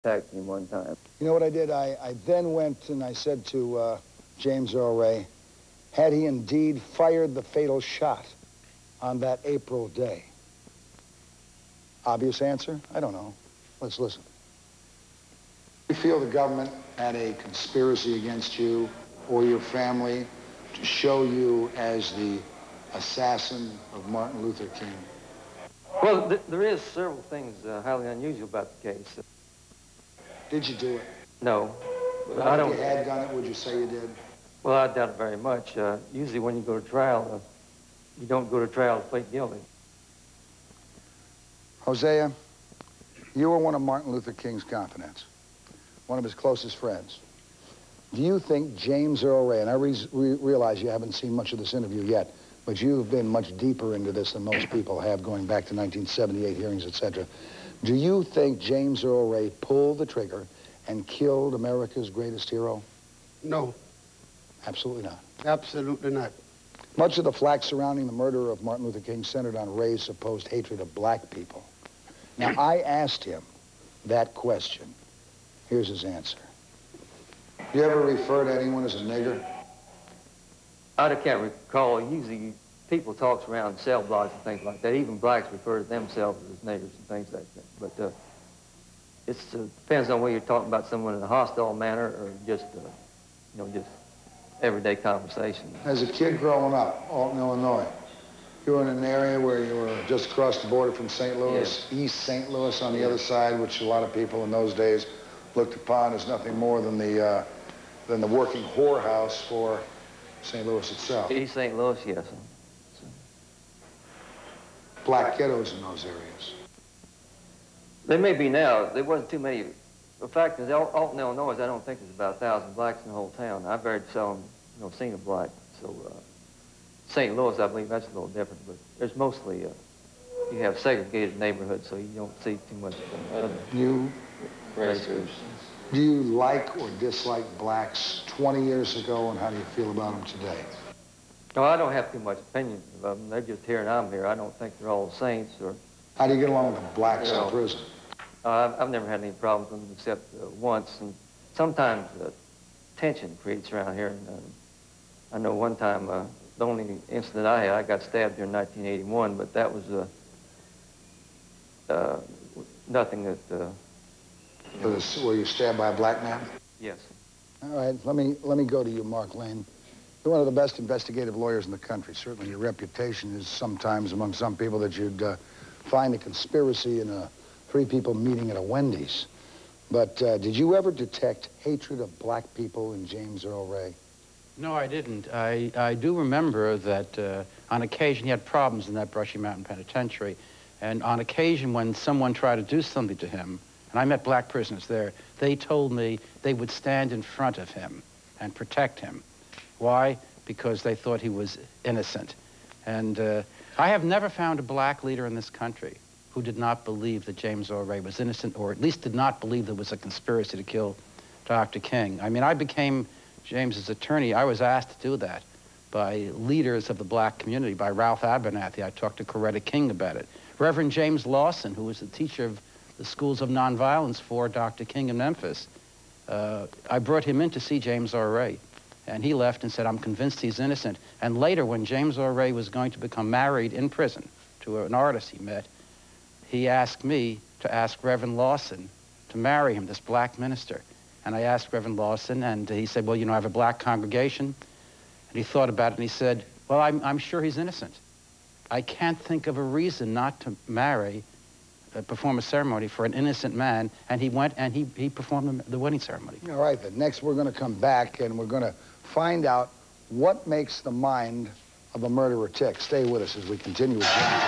attacked him one time. You know what I did? I then went and I said to James Earl Ray, had he indeed fired the fatal shot on that April day? Obvious answer? I don't know. Let's listen. You feel the government had a conspiracy against you or your family to show you as the assassin of Martin Luther King? Well, there is several things highly unusual about the case. Did you do it? No. But I don't. If you had done it, would you say you did? Well, I doubt it very much. Usually when you go to trial, you don't go to trial to plead guilty. Hosea, you were one of Martin Luther King's confidants, one of his closest friends. Do you think James Earl Ray, and I realize you haven't seen much of this interview yet, but you've been much deeper into this than most people have, going back to 1978 hearings, etc. Do you think James Earl Ray pulled the trigger and killed America's greatest hero? No. Absolutely not. Absolutely not. Much of the flack surrounding the murder of Martin Luther King centered on Ray's supposed hatred of black people. Now, I asked him that question. Here's his answer. You ever refer to anyone as a nigger? I can't recall. Usually people talk around cell blocks and things like that. Even blacks refer to themselves as niggers and things like that. But it depends on whether you're talking about someone in a hostile manner or just, you know, just everyday conversation. As a kid growing up, Alton, Illinois, you were in an area where you were just across the border from St. Louis, yes. East St. Louis on the other side, which a lot of people in those days looked upon as nothing more than the working whorehouse for St. Louis itself. East St. Louis, yes. Black ghettos in those areas. They may be now. There wasn't too many. The fact is, Alton, Illinois, I don't think there's about 1,000 blacks in the whole town. I very seldom, you know, seen a black. So St. Louis, I believe that's a little different. But there's mostly, you have segregated neighborhoods, so you don't see too much of other race groups. Do you like or dislike blacks 20 years ago, and how do you feel about them today? No, I don't have too much opinion of them. They're just here and I'm here. I don't think they're all saints or... How do you get along with the blacks in prison? I've never had any problems with them except once, and sometimes tension creates around here. And I know one time, the only incident I had, I got stabbed here in 1981, but that was nothing that... Were you stabbed by a black man? Yes. All right, let me go to you, Mark Lane. You're one of the best investigative lawyers in the country. Certainly your reputation is sometimes among some people that you'd find a conspiracy in 3 people meeting at a Wendy's. But did you ever detect hatred of black people in James Earl Ray? No, I didn't. I do remember that on occasion he had problems in that Brushy Mountain Penitentiary. And on occasion when someone tried to do something to him, and I met black prisoners there, they told me they would stand in front of him and protect him. Why? Because they thought he was innocent. And I have never found a black leader in this country who did not believe that James Earl Ray was innocent, or at least did not believe there was a conspiracy to kill Dr. King. I mean, I became James's attorney. I was asked to do that by leaders of the black community, by Ralph Abernathy. I talked to Coretta King about it. Reverend James Lawson, who was the teacher of the schools of nonviolence for Dr. King in Memphis. I brought him in to see James Earl Ray, and he left and said, I'm convinced he's innocent. And later, when James Earl Ray was going to become married in prison to an artist he met, he asked me to ask Reverend Lawson to marry him, this black minister. And I asked Reverend Lawson, and he said, well, you know, I have a black congregation. And he thought about it, and he said, well, I'm sure he's innocent. I can't think of a reason not to perform a ceremony for an innocent man, and he went and he performed the wedding ceremony. All right, then. Next, we're going to come back, and we're going to find out what makes the mind of a murderer tick. Stay with us as we continue with James.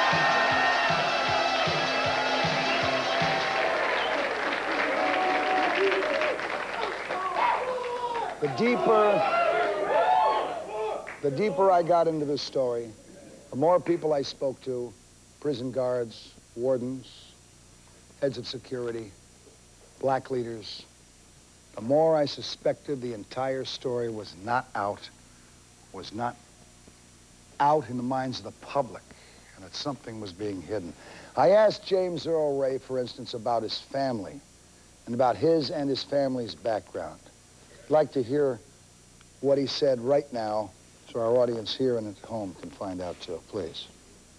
The deeper I got into this story, the more people I spoke to, prison guards, wardens, heads of security, black leaders, the more I suspected the entire story was not out in the minds of the public, and that something was being hidden. I asked James Earl Ray, for instance, about his family, and about his and his family's background. I'd like to hear what he said right now so our audience here and at home can find out too, please.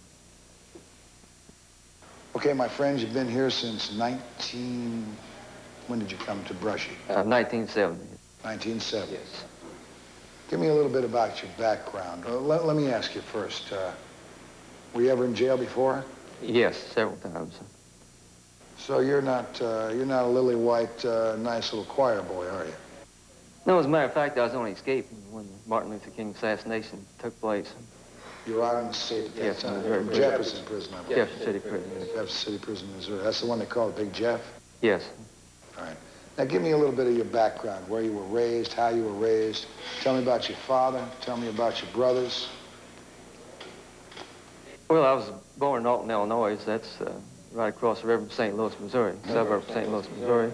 Okay, my friends, you've been here since when did you come to Brushy? 1970. 1970. Yes. Give me a little bit about your background. Let me ask you first, were you ever in jail before? Yes, several times. So you're not a lily white, nice little choir boy, are you? No, as a matter of fact, I was only escaping when the Martin Luther King assassination took place. You were out in the state at that Yes, time. Missouri. Jefferson Prison, I believe. Jefferson City Prison. Yes. Jefferson City Prison, Missouri. That's the one they call Big Jeff? Yes. All right. Now, give me a little bit of your background, where you were raised, how you were raised. Tell me about your father. Tell me about your brothers. Well, I was born in Alton, Illinois. That's right across the river from St. Louis, Missouri, suburb of St. Louis, Missouri.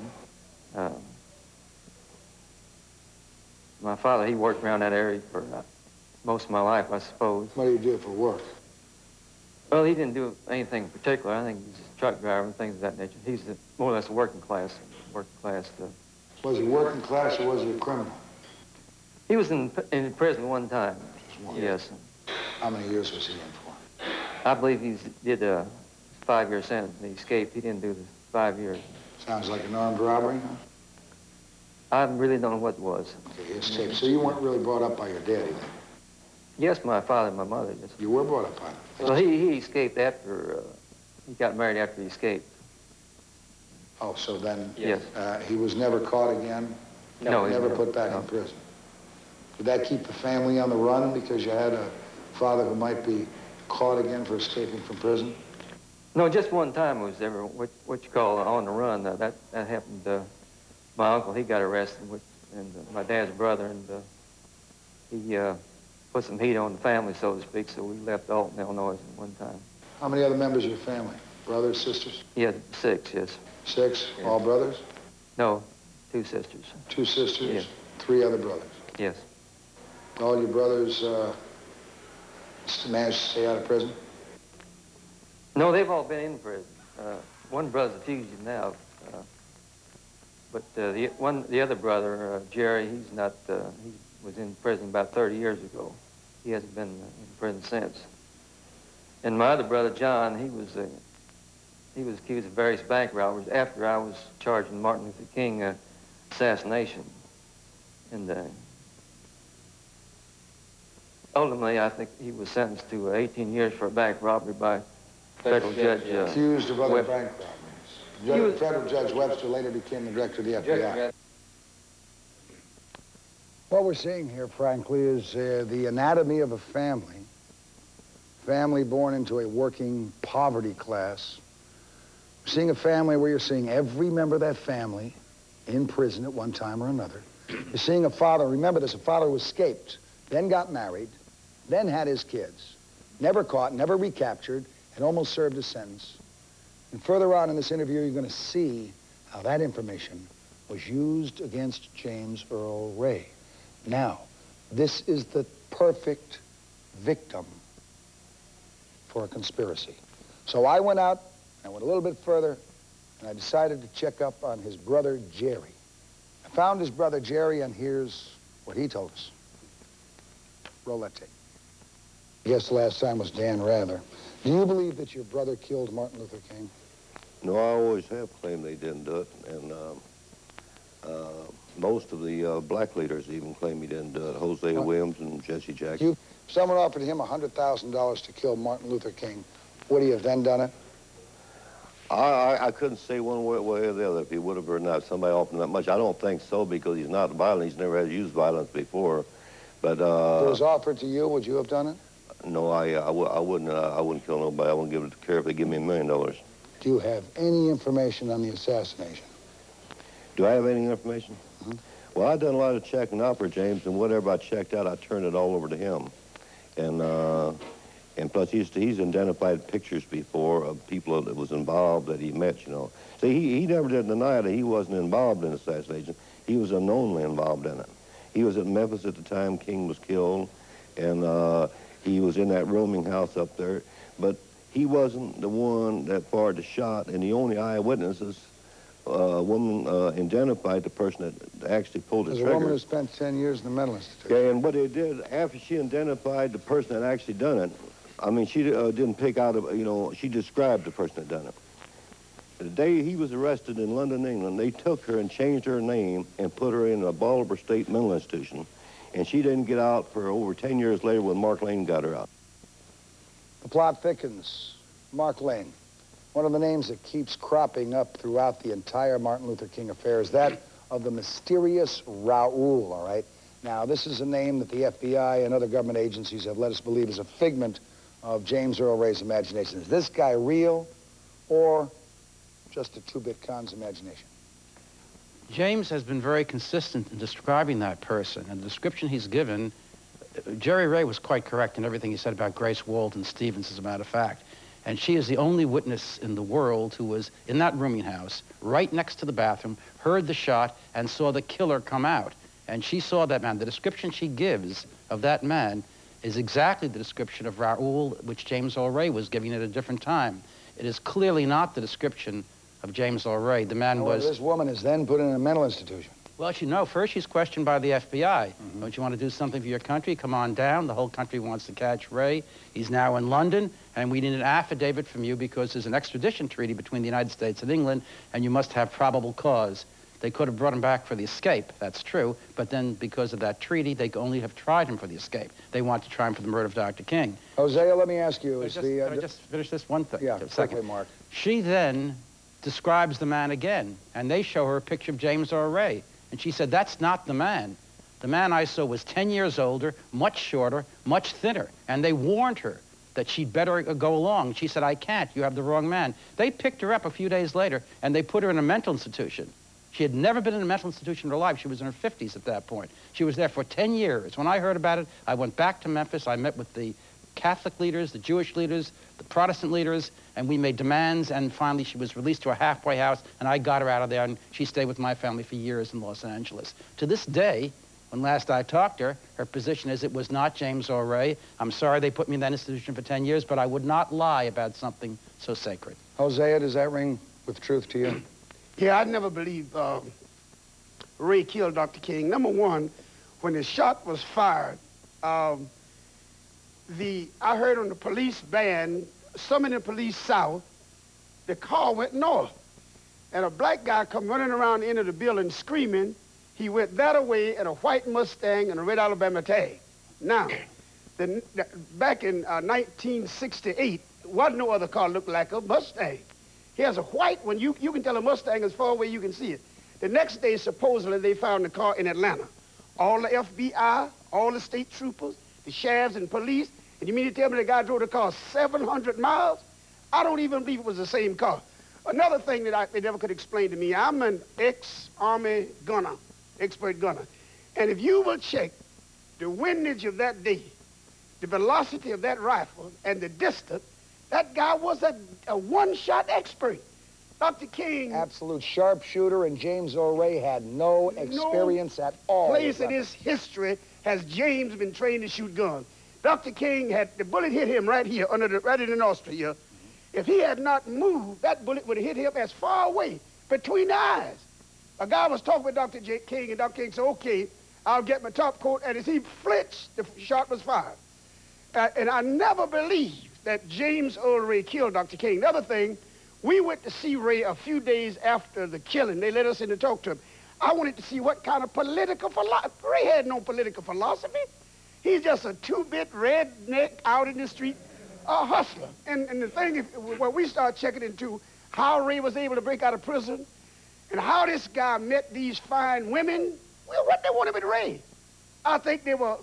My father, he worked around that area for most of my life, I suppose. What do you do for work? Well, he didn't do anything in particular. I think he's a truck driver and things of that nature. He's more or less a working class. Was he working class or was he a criminal? He was in prison one time. Just one. Yes. How many years was he in for? I believe he did a 5-year sentence and he escaped. He didn't do the 5 years. Sounds like an armed robbery, huh? I really don't know what it was. Okay, he escaped. So you weren't really brought up by your daddy then? Yes, my father and my mother. Yes. You were brought up by him? Well, he escaped after, he got married after he escaped. Oh, so then Yes. He was never caught again? No, Never put back in prison? Did that keep the family on the run because you had a father who might be caught again for escaping from prison? No, just one time was ever what you call on the run. That happened. My uncle, he got arrested, and my dad's brother, and he put some heat on the family, so to speak. So we left Alton, Illinois, at one time. How many other members of your family? Brothers, sisters? He had 6, yes. 6? Yes. All brothers? No, 2 sisters. 2 sisters? Yes. 3 other brothers? Yes. All your brothers managed to stay out of prison? No, they've all been in prison. One brother's a fugitive now, but the other brother, Jerry, he's not. He was in prison about 30 years ago. He hasn't been in prison since. And my other brother, John, he was accused of various bank robberies after I was charged in Martin Luther King assassination. And ultimately, I think he was sentenced to 18 years for a bank robbery by federal judge. Accused of other bank robberies. Federal Judge Webster later became the director of the FBI. What we're seeing here, frankly, is the anatomy of a family. Family born into a working poverty class. We're seeing a family where you're seeing every member of that family in prison at one time or another. You're seeing a father, remember this, a father who escaped, then got married, then had his kids, never caught, never recaptured, and almost served his sentence. And further on in this interview, you're going to see how that information was used against James Earl Ray. Now, this is the perfect victim for a conspiracy. So I went out, I went a little bit further, and I decided to check up on his brother, Jerry. I found his brother, Jerry, and here's what he told us. Roll that tape. I guess the last time was Dan Rather. Do you believe that your brother killed Martin Luther King? No, I always have claimed they didn't do it, and most of the black leaders even claim he didn't do it. Hosea Williams and Jesse Jackson. If someone offered him $100,000 to kill Martin Luther King, would he have then done it? I couldn't say one way or the other if he would have or not. Somebody offered him that much. I don't think so because he's not violent. He's never had used violence before. But if it was offered to you, would you have done it? No, I wouldn't kill nobody. I wouldn't give it to care if they give me $1 million. Do you have any information on the assassination? Do I have any information? Mm-hmm. Well, I've done a lot of checking out for James, and whatever I checked out, I turned it all over to him. And plus, he's identified pictures before of people that was involved that he met, you know. See, he never did deny that he wasn't involved in the assassination. He was unknowingly involved in it. He was at Memphis at the time King was killed, and he was in that rooming house up there. But he wasn't the one that fired the shot, and the only eyewitnesses a woman identified the person that actually pulled the trigger. There's a woman who spent 10 years in the mental institution. Yeah, and what they did, after she identified the person that actually done it, I mean, she didn't pick out, she described the person that done it. The day he was arrested in London, England, they took her and changed her name and put her in a Baltimore State mental institution. And she didn't get out for over 10 years later when Mark Lane got her out. The plot thickens. Mark Lane, one of the names that keeps cropping up throughout the entire Martin Luther King affair is that of the mysterious Raoul, all right? Now, this is a name that the FBI and other government agencies have led us believe is a figment of James Earl Ray's imagination. Is this guy real or just a two-bit con's imagination? James has been very consistent in describing that person, and the description he's given, Jerry Ray was quite correct in everything he said about Grace Walton Stevens, as a matter of fact. And she is the only witness in the world who was in that rooming house, right next to the bathroom, heard the shot, and saw the killer come out. And she saw that man. The description she gives of that man is exactly the description of Raoul, which James Earl Ray was giving at a different time. It is clearly not the description of James Earl Ray. The man was... This woman is then put in a mental institution. Well, as you know, first she's questioned by the FBI. Don't you want to do something for your country? Come on down. The whole country wants to catch Ray. He's now in London, and we need an affidavit from you because there's an extradition treaty between the United States and England, and you must have probable cause. They could have brought him back for the escape, that's true, but then because of that treaty, they could only have tried him for the escape. They want to try him for the murder of Dr. King. Hosea, let me ask you, Can I just finish this one thing? Yeah, a second. quickly, Mark. She then describes the man again, and they show her a picture of James Earl Ray. And she said, that's not the man. The man I saw was 10 years older, much shorter, much thinner. And they warned her that she'd better go along. She said, I can't, you have the wrong man. They picked her up a few days later, and they put her in a mental institution. She had never been in a mental institution in her life. She was in her 50s at that point. She was there for 10 years. When I heard about it, I went back to Memphis. I met with the Catholic leaders, the Jewish leaders, the Protestant leaders, and we made demands, and finally she was released to a halfway house, and I got her out of there, and she stayed with my family for years in Los Angeles. To this day, when last I talked to her, her position is it was not James Earl Ray. I'm sorry they put me in that institution for 10 years, but I would not lie about something so sacred. Hosea, does that ring with truth to you? Yeah, I never believed Ray killed Dr. King. Number one, when the shot was fired, I heard on the police band, some in the police south, the car went north. And a black guy come running around the end of the building screaming. He went that away in a white Mustang and a red Alabama tag. Now, back in 1968, wasn't no other car looked like a Mustang. He has a white one. You can tell a Mustang as far away you can see it. The next day, supposedly, they found the car in Atlanta. All the FBI, all the state troopers, the sheriffs and police. And you mean to tell me the guy drove the car 700 miles? I don't even believe it was the same car. Another thing that they never could explain to me, I'm an ex-Army gunner, expert gunner. And if you will check the windage of that day, the velocity of that rifle, and the distance, that guy was a one-shot expert. Dr. King... Absolute sharpshooter, and James Earl Ray had no experience at all. Place in his history has James been trained to shoot guns. Dr. King had, the bullet hit him right here, right in the nostril here. If he had not moved, that bullet would have hit him as far away, between the eyes. A guy was talking with Dr. King, and Dr. King said, okay, I'll get my top coat, and as he flinched, the shot was fired. And I never believed that James Earl Ray killed Dr. King. The other thing, we went to see Ray a few days after the killing. They let us in to talk to him. I wanted to see what kind of political philosophy. Ray had no political philosophy. He's just a two-bit redneck out in the street, a hustler. And the thing, when we start checking into how Ray was able to break out of prison and how this guy met these fine women, well, what they wanted with Ray? I think they were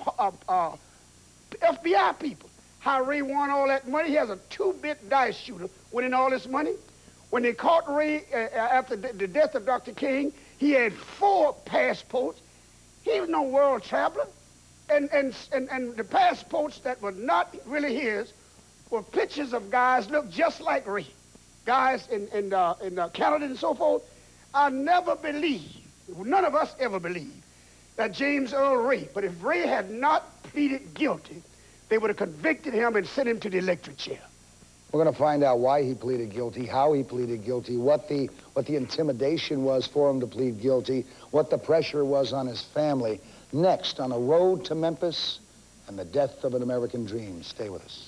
FBI people. How Ray won all that money. He has a two-bit dice shooter winning all this money. When they caught Ray after the death of Dr. King, he had 4 passports. He was no world traveler. And the passports that were not really his were pictures of guys looked just like Ray. Guys in Canada and so forth. I never believed, none of us ever believed, that James Earl Ray, but if Ray had not pleaded guilty, they would have convicted him and sent him to the electric chair. We're going to find out why he pleaded guilty, how he pleaded guilty, what the intimidation was for him to plead guilty, what the pressure was on his family. Next, on a road to Memphis and the death of an American dream. Stay with us.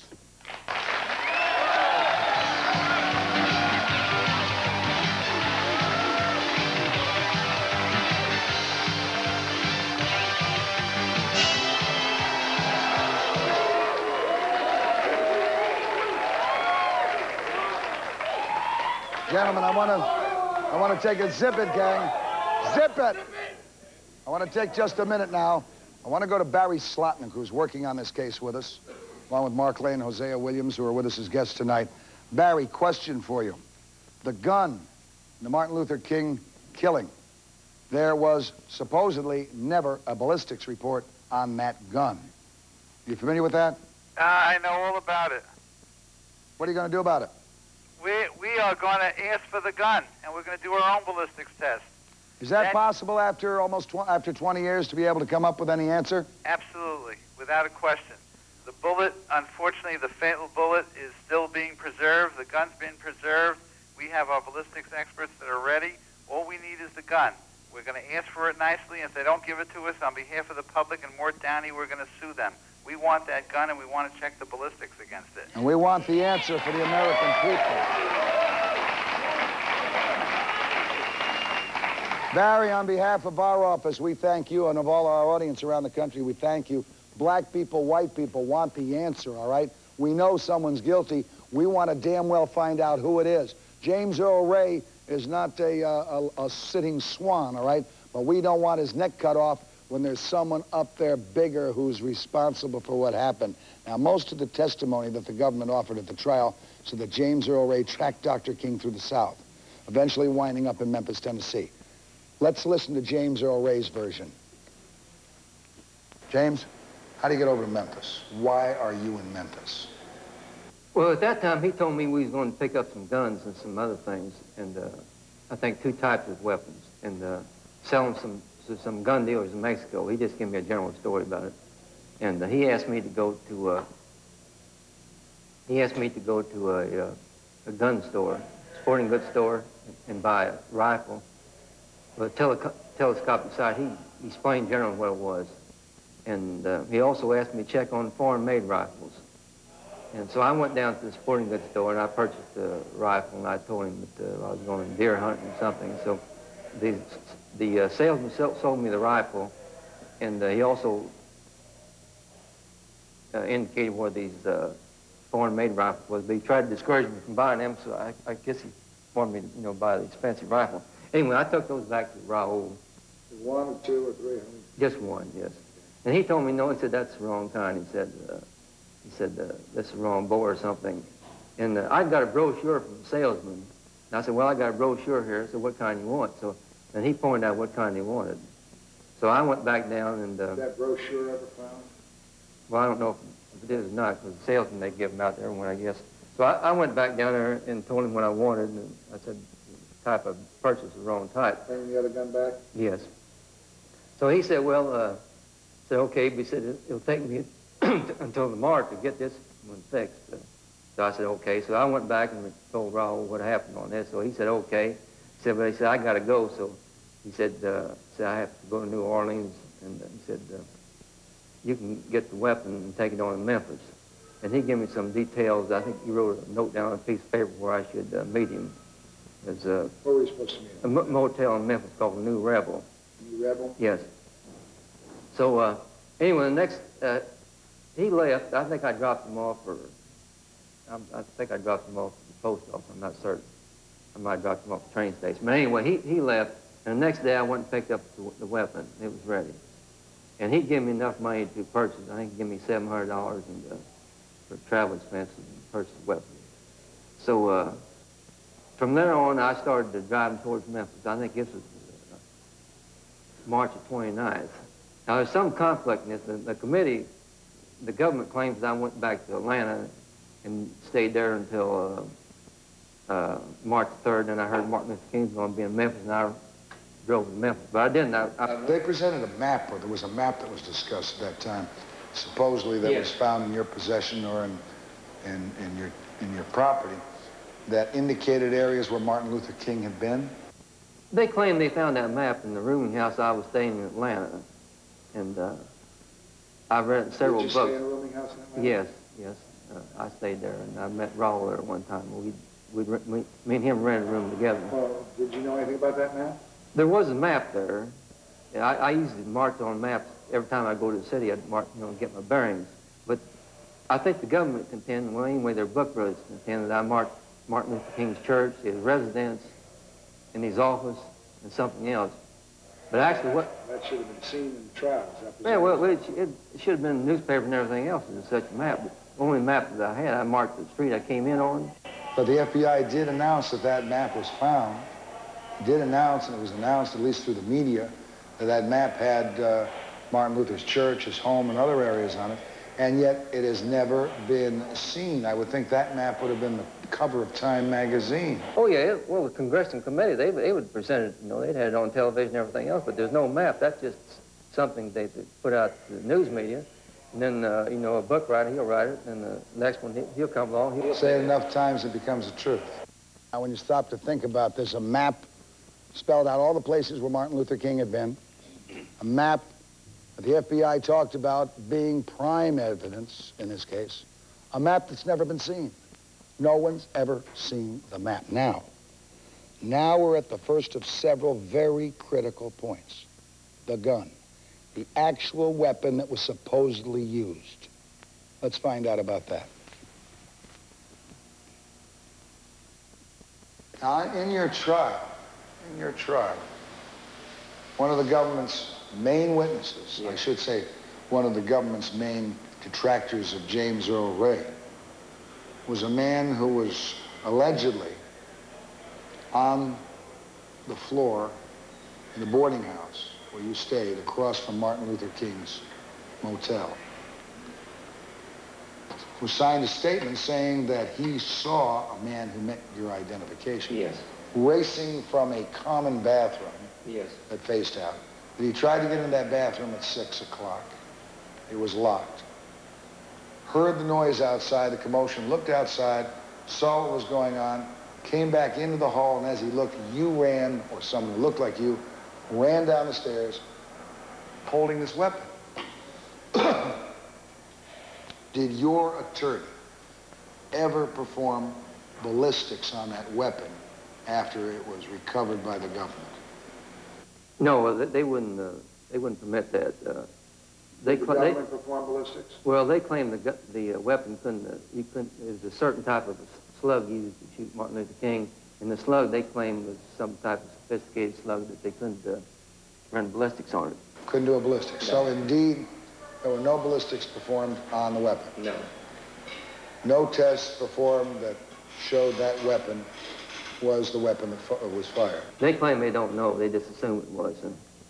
Gentlemen, I want to take a zip it, gang. Zip it! I want to take just a minute now. I want to go to Barry Slotnick, who's working on this case with us, along with Mark Lane and Hosea Williams, who are with us as guests tonight. Barry, question for you. The gun in the Martin Luther King killing, there was supposedly never a ballistics report on that gun. You familiar with that? I know all about it. What are you going to do about it? We are going to ask for the gun, and we're going to do our own ballistics test. Is that possible after after 20 years to be able to come up with any answer? Absolutely, without a question. The bullet, unfortunately, the fatal bullet is still being preserved. The gun's been preserved. We have our ballistics experts that are ready. All we need is the gun. We're going to ask for it nicely. If they don't give it to us, on behalf of the public and Morton Downey, we're going to sue them. We want that gun, and we want to check the ballistics against it. And we want the answer for the American people. Barry, on behalf of our office, we thank you, and of all our audience around the country, we thank you. Black people, white people want the answer, all right? We know someone's guilty. We want to damn well find out who it is. James Earl Ray is not a sitting swan, all right? But we don't want his neck cut off when there's someone up there bigger who's responsible for what happened. Now, most of the testimony that the government offered at the trial said that James Earl Ray tracked Dr. King through the South, eventually winding up in Memphis, Tennessee. Let's listen to James Earl Ray's version. James, how do you get over to Memphis? Why are you in Memphis? Well, at that time, he told me we was going to pick up some guns and some other things, and I think 2 types of weapons, and sell them to some gun dealers in Mexico. He just gave me a general story about it. And he asked me to go to a gun store, sporting goods store, and buy a rifle with a telescopic sight. He explained generally what it was. And he also asked me to check on foreign-made rifles. And so I went down to the sporting goods store and I purchased a rifle, and I told him that I was going deer hunting or something. So the salesman sold me the rifle, and he also indicated where these foreign-made rifles was. But he tried to discourage me from buying them, so I guess he wanted me to, you know, buy the expensive rifle. Anyway, I took those back to Raul. 1 or 2 or 3? Just one, yes. And he told me, no, he said, that's the wrong kind. He said, that's the wrong bore or something. And I got a brochure from the salesman. And I said, well, I got a brochure here. So what kind you want? So, and he pointed out what kind he wanted. So I went back down and... Was that brochure ever found? Well, I don't know if it is or not, because the salesman, they give them out to everyone, I guess. So I went back down there and told him what I wanted, and I said, the type of purchase the wrong type. Bring the other gun back? Yes. So he said, well, said, okay, but he said, it'll take me until tomorrow to get this one fixed. So I said, okay. So I went back and told Raul what happened on this. So he said, okay. He said, but he said, I got to go. So he said, I have to go to New Orleans. And he said, you can get the weapon and take it on to Memphis. And he gave me some details. I think he wrote a note down on a piece of paper where I should meet him. There's where were you supposed to meet him? A motel in Memphis called the New Rebel. New Rebel? Yes. So anyway, the next, he left. I think I dropped him off, or I think I dropped him off at the post office. I'm not certain. I might have dropped him off at the train station. But anyway, he left, and the next day I went and picked up the weapon. It was ready. And he gave me enough money to purchase. I think he gave me $700 for travel expenses and purchase the weapon. So from there on, I started driving towards Memphis. I think this was March the 29th. Now, there's some conflict in this. The committee, the government claims that I went back to Atlanta and stayed there until March 3rd, and I heard Martin Luther King was going to be in Memphis, and I drove to Memphis. But I didn't. They presented a map, or there was a map that was discussed at that time, supposedly that was found in your possession or in in your property that indicated areas where Martin Luther King had been? They claim they found that map in the rooming house I was staying in Atlanta. And I've read several books. Did you stay in a rooming house in Atlanta? Yes, yes. I stayed there, and I met Raul there one time. Me and him rented a room together. Well, did you know anything about that map? There was a map there. I usually marked on maps every time I go to the city. I'd mark, get my bearings. But I think the government contended, well, anyway, their book brothers contended that I marked Martin Luther King's church, his residence, and his office, and something else. But actually, what... That should have been seen in the trials. Yeah, well, it should have been in the newspaper and everything else as such a map. But the only map that I had, I marked the street I came in on. But the FBI did announce that that map was found. Did announce, and it was announced at least through the media, that that map had Martin Luther's church, his home, and other areas on it. And yet it has never been seen. I would think that map would have been the cover of Time magazine. Oh, yeah. Well, the Congressional Committee, they would present it, they'd had it on television and everything else, but there's no map. That's just something they put out to the news media. And then, a book writer, he'll write it, and the next one, he'll come along. He'll say it enough times, it becomes the truth. Now, when you stop to think about this, a map spelled out all the places where Martin Luther King had been, a map that the FBI talked about being prime evidence, in this case, a map that's never been seen. No one's ever seen the map. Now we're at the first of several very critical points. The gun. The actual weapon that was supposedly used. Let's find out about that. Now, in your trial, one of the government's main witnesses, I should say, one of the government's main detractors of James Earl Ray, was a man who was allegedly on the floor in the boarding house where you stayed across from Martin Luther King's motel, who signed a statement saying that he saw a man who met your identification. Yes. Racing from a common bathroom. Yes. That faced out. That he tried to get in that bathroom at 6 o'clock. It was locked. Heard the noise outside, the commotion, looked outside, saw what was going on, came back into the hall, and as he looked, you ran, or someone who looked like you, ran down the stairs holding this weapon. Did your attorney ever perform ballistics on that weapon after it was recovered by the government? No, they wouldn't permit that. Did the government perform ballistics? Well, they claim the weapon couldn't, there's a certain type of slug used to shoot Martin Luther King, and the slug they claim was some type of sophisticated slug that they couldn't run ballistics on it. Couldn't do a ballistic. No. So indeed, there were no ballistics performed on the weapon. No. No tests performed that showed that weapon was the weapon that was fired. They claim they don't know. They just assume it was.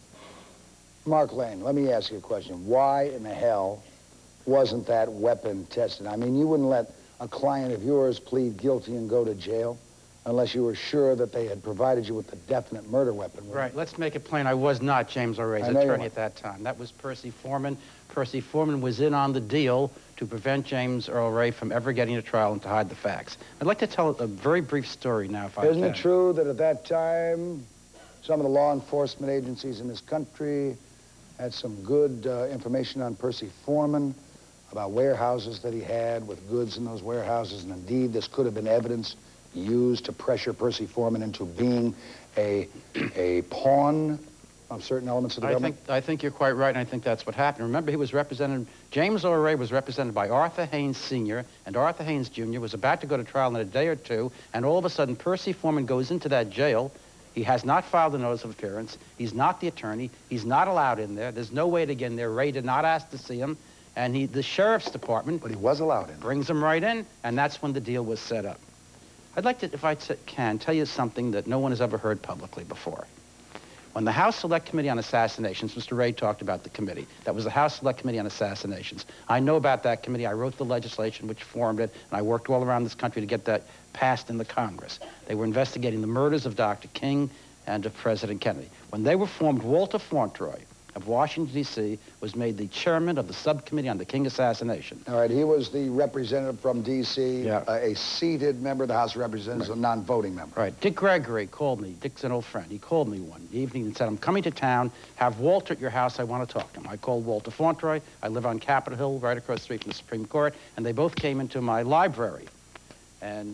Mark Lane, let me ask you a question. Why in the hell wasn't that weapon tested? I mean, you wouldn't let a client of yours plead guilty and go to jail unless you were sure that they had provided you with a definite murder weapon. Right. Let's make it plain. I was not James Earl Ray's attorney at that time. That was Percy Foreman. Percy Foreman was in on the deal to prevent James Earl Ray from ever getting to trial and to hide the facts. I'd like to tell a very brief story now, if I can. Isn't it true that at that time, some of the law enforcement agencies in this country had some good information on Percy Foreman about warehouses that he had with goods in those warehouses, and indeed this could have been evidence used to pressure Percy Foreman into being a pawn of certain elements of the government? I think you're quite right, and I think that's what happened. Remember, he was represented, James Earl Ray was represented by Arthur Haynes Sr., and Arthur Haynes Jr. was about to go to trial in a day or two, and all of a sudden Percy Foreman goes into that jail. He has not filed a notice of appearance. He's not the attorney. He's not allowed in there. There's no way to get in there. Ray did not ask to see him, and the sheriff's department... But he was allowed in. ...brings him right in, and that's when the deal was set up. I'd like to, if I can, tell you something that no one has ever heard publicly before. When the House Select Committee on Assassinations, Mr. Ray talked about the committee. That was the House Select Committee on Assassinations. I know about that committee. I wrote the legislation which formed it, and I worked all around this country to get that passed in the Congress. They were investigating the murders of Dr. King and of President Kennedy. When they were formed, Walter Fauntroy, of Washington, D.C., was made the chairman of the subcommittee on the King assassination. All right, he was the representative from D.C., Yeah. A seated member of the House of Representatives, Right. a non-voting member. Right. Dick Gregory called me. Dick's an old friend. He called me one evening and said, I'm coming to town. Have Walter at your house. I want to talk to him. I called Walter Fauntroy. I live on Capitol Hill, right across the street from the Supreme Court, and they both came into my library. And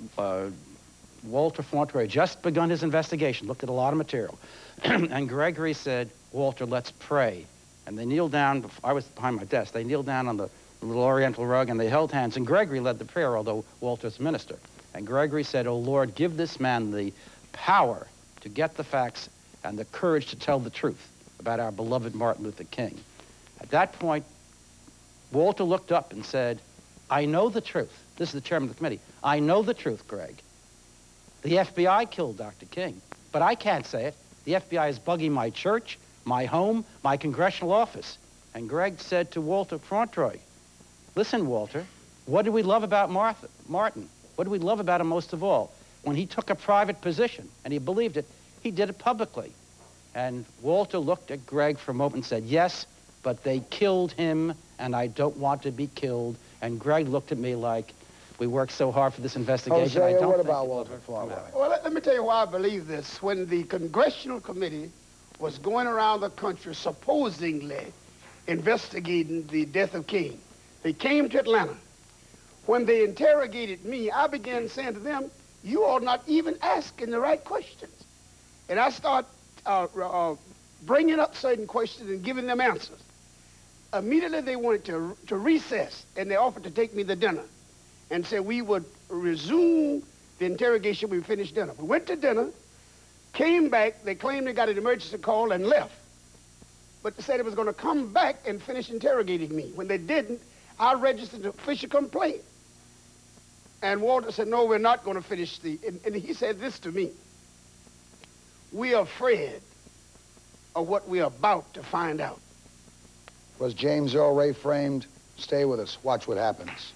Walter Fauntroy had just begun his investigation, looked at a lot of material. And Gregory said, Walter, let's pray. And they kneeled down. I was behind my desk. They kneeled down on the little oriental rug, and they held hands. And Gregory led the prayer, although Walter's minister. And Gregory said, oh, Lord, give this man the power to get the facts and the courage to tell the truth about our beloved Martin Luther King. At that point, Walter looked up and said, I know the truth. This is the chairman of the committee. I know the truth, Greg. The FBI killed Dr. King, but I can't say it. The FBI is bugging my church, my home, my congressional office. And Greg said to Walter Fauntroy, listen, Walter, what do we love about Martin? What do we love about him most of all? When he took a private position, and he believed it, he did it publicly. And Walter looked at Greg for a moment and said, yes, but they killed him, and I don't want to be killed. And Greg looked at me like, we worked so hard for this investigation. Hosea, I don't what think about it will Walter ever come Fauntroy? out. Well, let me tell you why I believe this. When the congressional committee was going around the country supposedly investigating the death of King, they came to Atlanta. When they interrogated me, I began saying to them, you are not even asking the right questions. And I start bringing up certain questions and giving them answers. Immediately they wanted to recess, and they offered to take me to dinner and said we would resume the interrogation when we finished dinner. We went to dinner, came back, they claimed they got an emergency call and left. But they said it was going to come back and finish interrogating me. When they didn't, I registered an official complaint. And Walter said, no, we're not going to finish and he said this to me. We are afraid of what we're about to find out. Was James Earl Ray framed? Stay with us. Watch what happens.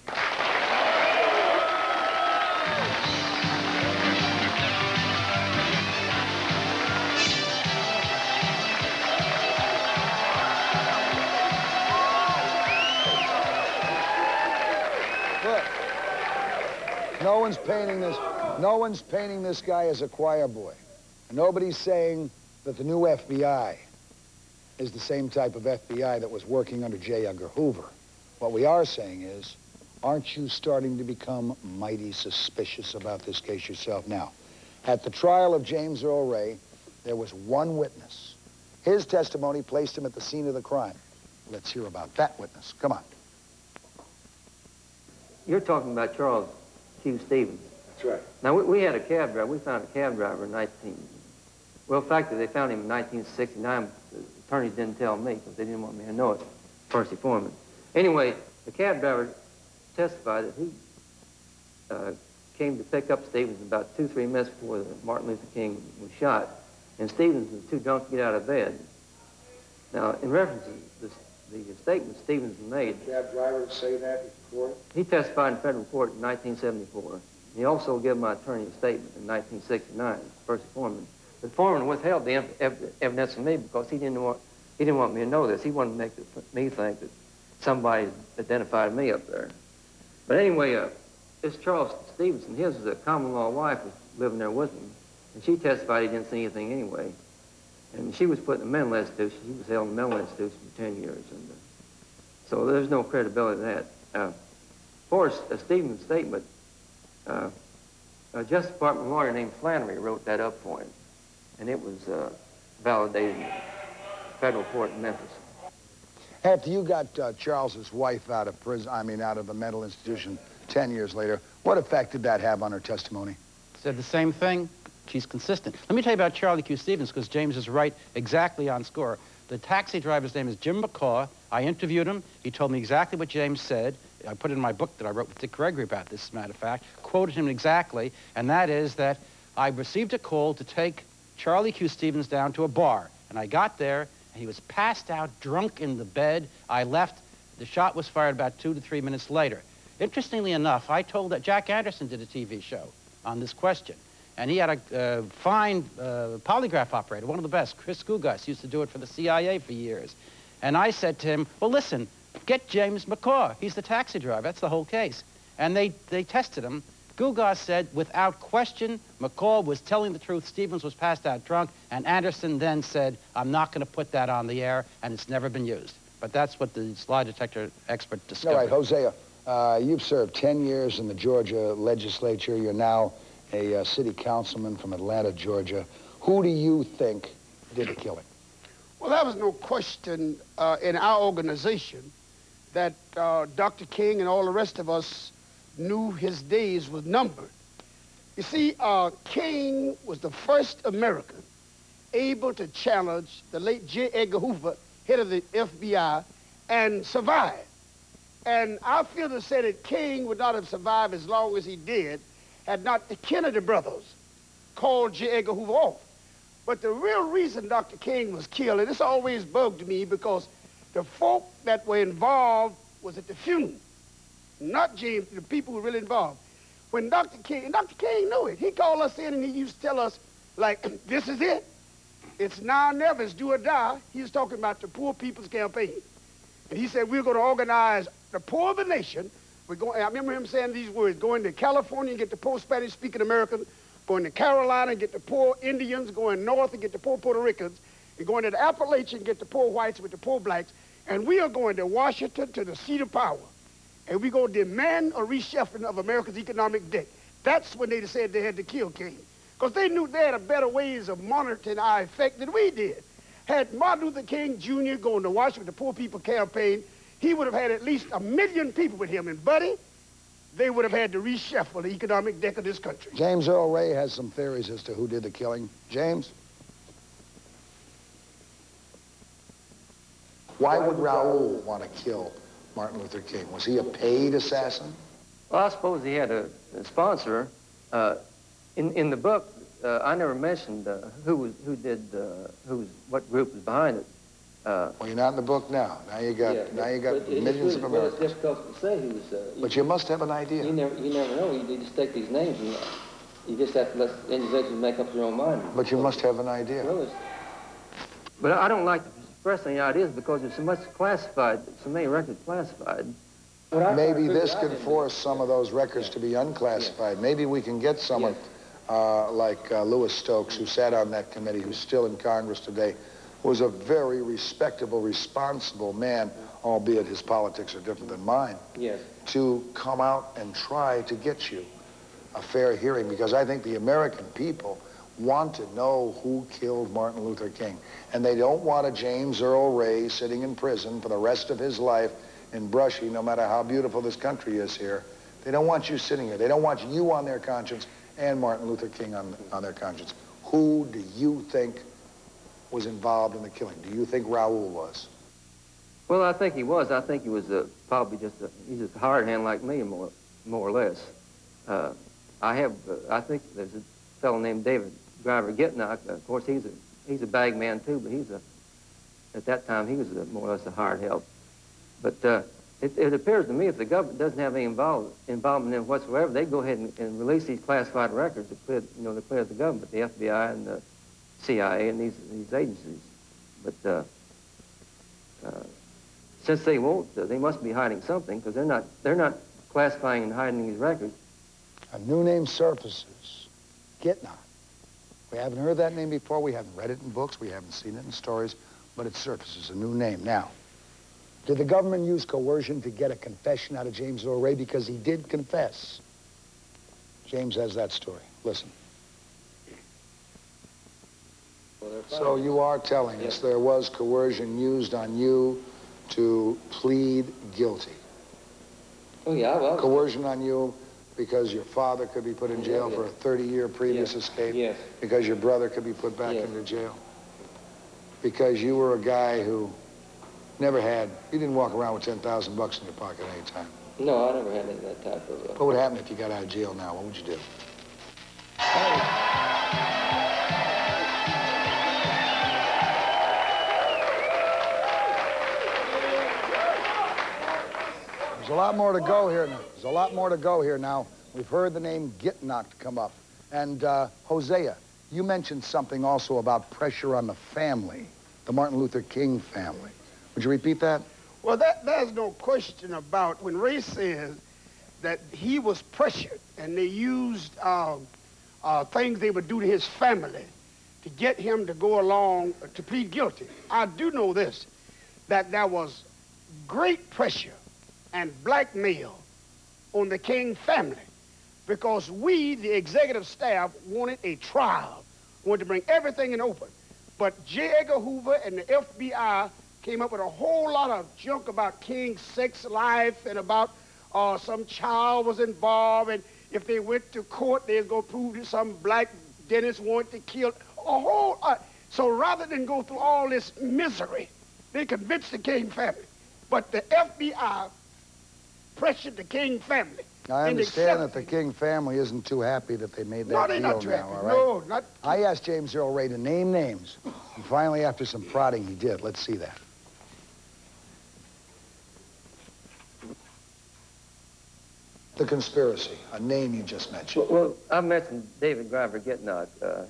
Look, no one's painting this guy as a choir boy. And nobody's saying that the new FBI is the same type of FBI that was working under J. Edgar Hoover. What we are saying is, aren't you starting to become mighty suspicious about this case yourself? Now, at the trial of James Earl Ray, there was one witness. His testimony placed him at the scene of the crime. Let's hear about that witness. Come on. You're talking about Charles Q. Stevens. That's right. Now, we had a cab driver. We found a cab driver in well, in fact, they found him in 1969. The attorneys didn't tell me because they didn't want me to know it, Percy Foreman. Anyway, the cab driver testified that he came to pick up Stevens about 2-3 minutes before Martin Luther King was shot, and Stevens was too drunk to get out of bed. Now, in reference to the statement Stevens made, The cab driver say that in court? he testified in federal court in 1974. He also gave my attorney a statement in 1969, Percy Foreman. But Foreman withheld the evidence from me because he didn't want me to know this. He wanted to make me think that somebody identified me up there. But anyway, this Charles Stevenson, his common law wife was living there with him, and she testified he didn't see anything anyway. And she was put in a mental institution. She was held in a mental institution for 10 years. And so there's no credibility in that. Of course, Stevens' statement, a Justice Department lawyer named Flannery wrote that up for him. And it was validated in federal court in Memphis. After you got Charles's wife out of prison, out of the mental institution 10 years later, what effect did that have on her testimony? Said the same thing. She's consistent. Let me tell you about Charlie Q. Stevens, because James is right exactly on score. The taxi driver's name is Jim McCaw. I interviewed him. He told me exactly what James said. I put it in my book that I wrote with Dick Gregory about this, as a matter of fact. Quoted him exactly, and that is that I received a call to take Charlie Q. Stevens down to a bar. And I got there, and he was passed out, drunk in the bed. I left. The shot was fired about 2 to 3 minutes later. Interestingly enough, I told that Jack Anderson did a TV show on this question. And he had a fine polygraph operator, one of the best. Chris Gugas used to do it for the CIA for years. And I said to him, well, listen, get James McCaw. He's the taxi driver. That's the whole case. And they tested him. Gugas said, without question, McCaw was telling the truth. Stevens was passed out drunk. And Anderson then said, I'm not going to put that on the air, and it's never been used. But that's what the lie detector expert discovered. All right, Hosea, you've served 10 years in the Georgia legislature. You're now a city councilman from Atlanta, Georgia. Who do you think did the killing? Well, there was no question in our organization that Dr. King and all the rest of us knew his days was numbered. You see, King was the first American able to challenge the late J. Edgar Hoover, head of the FBI, and survive. And I feel to say that King would not have survived as long as he did had not the Kennedy brothers called J. Edgar Hoover off. But the real reason Dr. King was killed, and this always bugged me because the folk that were involved was at the funeral, not James, the people who were really involved. When Dr. King knew it. He called us in and he used to tell us, like, this is it. It's now or never, it's do or die. He was talking about the Poor People's Campaign. And he said, we're going to organize the poor of the nation. I remember him saying these words, going to California and get the poor Spanish-speaking Americans, going to Carolina and get the poor Indians, going north and get the poor Puerto Ricans, and going to the Appalachian and get the poor whites with the poor blacks. And we are going to Washington to the seat of power. And we're going to demand a reshuffling of America's economic debt. That's when they said they had to kill King. Because they knew they had a better ways of monitoring our effect than we did. Had Martin Luther King Jr. going to Washington, the Poor People Campaign, he would have had at least 1 million people with him. And, buddy, they would have had to reshuffle the economic deck of this country. James Earl Ray has some theories as to who did the killing. James? Why would Raoul want to kill Martin Luther King? Was he a paid assassin? Well, I suppose he had a sponsor. In the book, I never mentioned what group was behind it. Well, you're not in the book now. Now you got millions of Americans. It's difficult to say who was. But you must have an idea. You never know. You just take these names and you just have to let individuals make up their own mind. But you must have an idea. Well, but I don't like to express any ideas because there's so much classified, so many records classified. Maybe this could force some of those records to be unclassified. Maybe we can get someone like Louis Stokes, who sat on that committee, who's still in Congress today, who was a very respectable, responsible man, albeit his politics are different than mine, to come out and try to get you a fair hearing, because I think the American people want to know who killed Martin Luther King. And they don't want a James Earl Ray sitting in prison for the rest of his life in Brushy, no matter how beautiful this country is here. They don't want you sitting here. They don't want you on their conscience and Martin Luther King on their conscience. Who do you think was involved in the killing? Do you think Raoul was? Well, I think he was. I think he was probably he's just a hard hand like me, more or less. I think there's a fellow named David Driver Gitnock. Of course, he's a bag man too, but at that time he was more or less a hard help. But it appears to me if the government doesn't have any involvement in it whatsoever, they go ahead and release these classified records to clear the government, the FBI and the CIA and these agencies. But since they won't, they must be hiding something, because they're not classifying and hiding these records. A new name surfaces. Gitnock. We haven't heard that name before. We haven't read it in books. We haven't seen it in stories, but it surfaces, a new name. Now, did the government use coercion to get a confession out of James Earl Ray? Because he did confess. James has that story. Listen. So you are telling us there was coercion used on you to plead guilty. Oh, yeah, well... Coercion on you because your father could be put in jail for a 30-year previous escape? Yes. Because your brother could be put back into jail? Because you were a guy who never had... You didn't walk around with 10,000 bucks in your pocket any time? No, I never had any of that type of... What would happen if you got out of jail now? What would you do? There's a lot more to go here now. There's a lot more to go here now. We've heard the name Gitnock come up. And Hosea, you mentioned something also about pressure on the family, the Martin Luther King family. Would you repeat that? Well, there's no question about when Ray says that he was pressured and they used things they would do to his family to get him to go along to plead guilty. I do know this, that there was great pressure and blackmail on the King family because we, the executive staff, wanted a trial, wanted to bring everything in open. But J. Edgar Hoover and the FBI came up with a whole lot of junk about King's sex life and about some child was involved, and if they went to court, they was going to prove that some black dentist wanted to kill a whole... so rather than go through all this misery, they convinced the King family. But the FBI pressured the King family. I understand that the King family isn't too happy that they made that deal not too now, happy. all right? No, not... I asked James Earl Ray to name names, and finally, after some prodding, he did. Let's see that. The conspiracy, a name you just mentioned. Well, I mentioned David Driver Gitnot.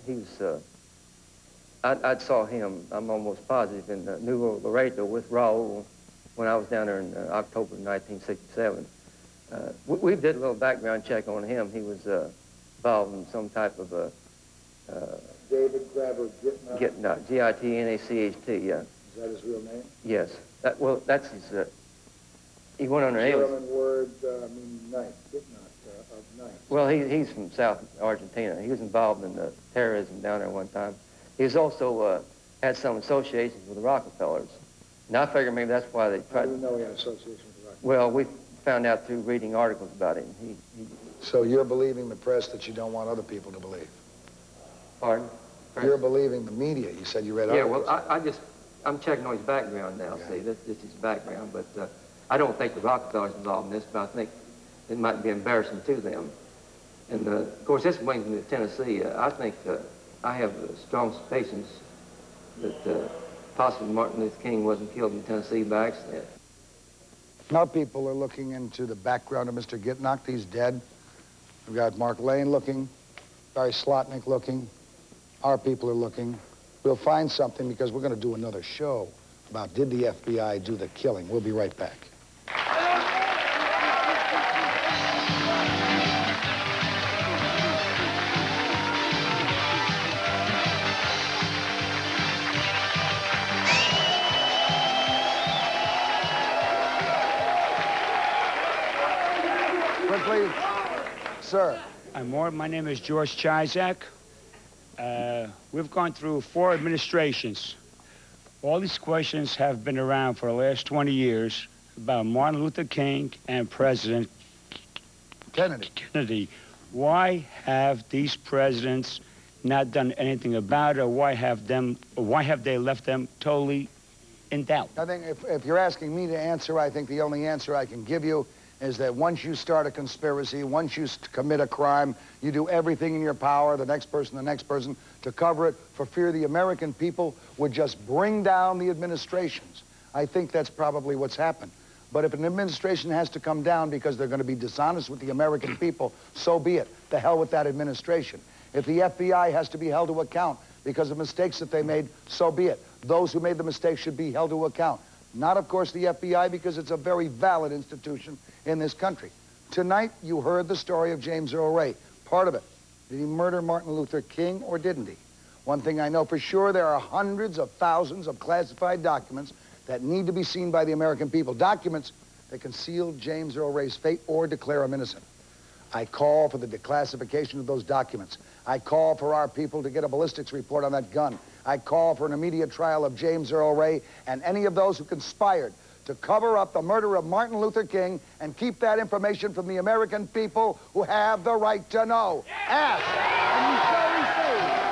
I saw him, I'm almost positive, in Nuevo Laredo with Raul when I was down there in October 1967. We did a little background check on him. He was involved in some type of a... David Driver Gitnot? Gitnot, G-I-T-N-A-C-H-T, yeah. Is that his real name? Yes. Well, that's his... he went under alias. German word meaning knife, Gitnot, of knife. Well, he's from South Argentina. He was involved in terrorism down there one time. He's also had some associations with the Rockefellers. And I figure maybe that's why they tried... How do you know he had association with the Rockefellers? Well, we found out through reading articles about him. So you're believing the press that you don't want other people to believe? Pardon? You're believing the media. You said you read Yeah, articles. well, I'm checking on his background now, see. This is his background, but I don't think the Rockefellers involved in this, but I think it might be embarrassing to them. And, of course, this brings me to Tennessee. I think I have strong suspicions that possibly Martin Luther King wasn't killed in Tennessee by accident. Now people are looking into the background of Mr. Gitnot. He's dead. We've got Mark Lane looking, Barry Slotnick looking. Our people are looking. We'll find something because we're going to do another show about did the FBI do the killing. We'll be right back. Quickly, sir. My name is George Chizak. We've gone through 4 administrations. All these questions have been around for the last 20 years about Martin Luther King and President Kennedy. Why have these presidents not done anything about it, or why have they left them totally in doubt? I think if you're asking me to answer, I think the only answer I can give you is that once you start a conspiracy, once you commit a crime, you do everything in your power, the next person, to cover it for fear the American people would just bring down the administrations. I think that's probably what's happened. But if an administration has to come down because they're going to be dishonest with the American people, so be it. The hell with that administration. If the FBI has to be held to account because of mistakes that they made, so be it. Those who made the mistakes should be held to account. Not, of course, the FBI, because it's a very valid institution in this country. Tonight, you heard the story of James Earl Ray. Part of it. Did he murder Martin Luther King or didn't he? One thing I know for sure, there are hundreds of thousands of classified documents that need to be seen by the American people. Documents that can seal James Earl Ray's fate or declare him innocent. I call for the declassification of those documents. I call for our people to get a ballistics report on that gun. I call for an immediate trial of James Earl Ray and any of those who conspired to cover up the murder of Martin Luther King and keep that information from the American people who have the right to know. Ask, and you shall receive.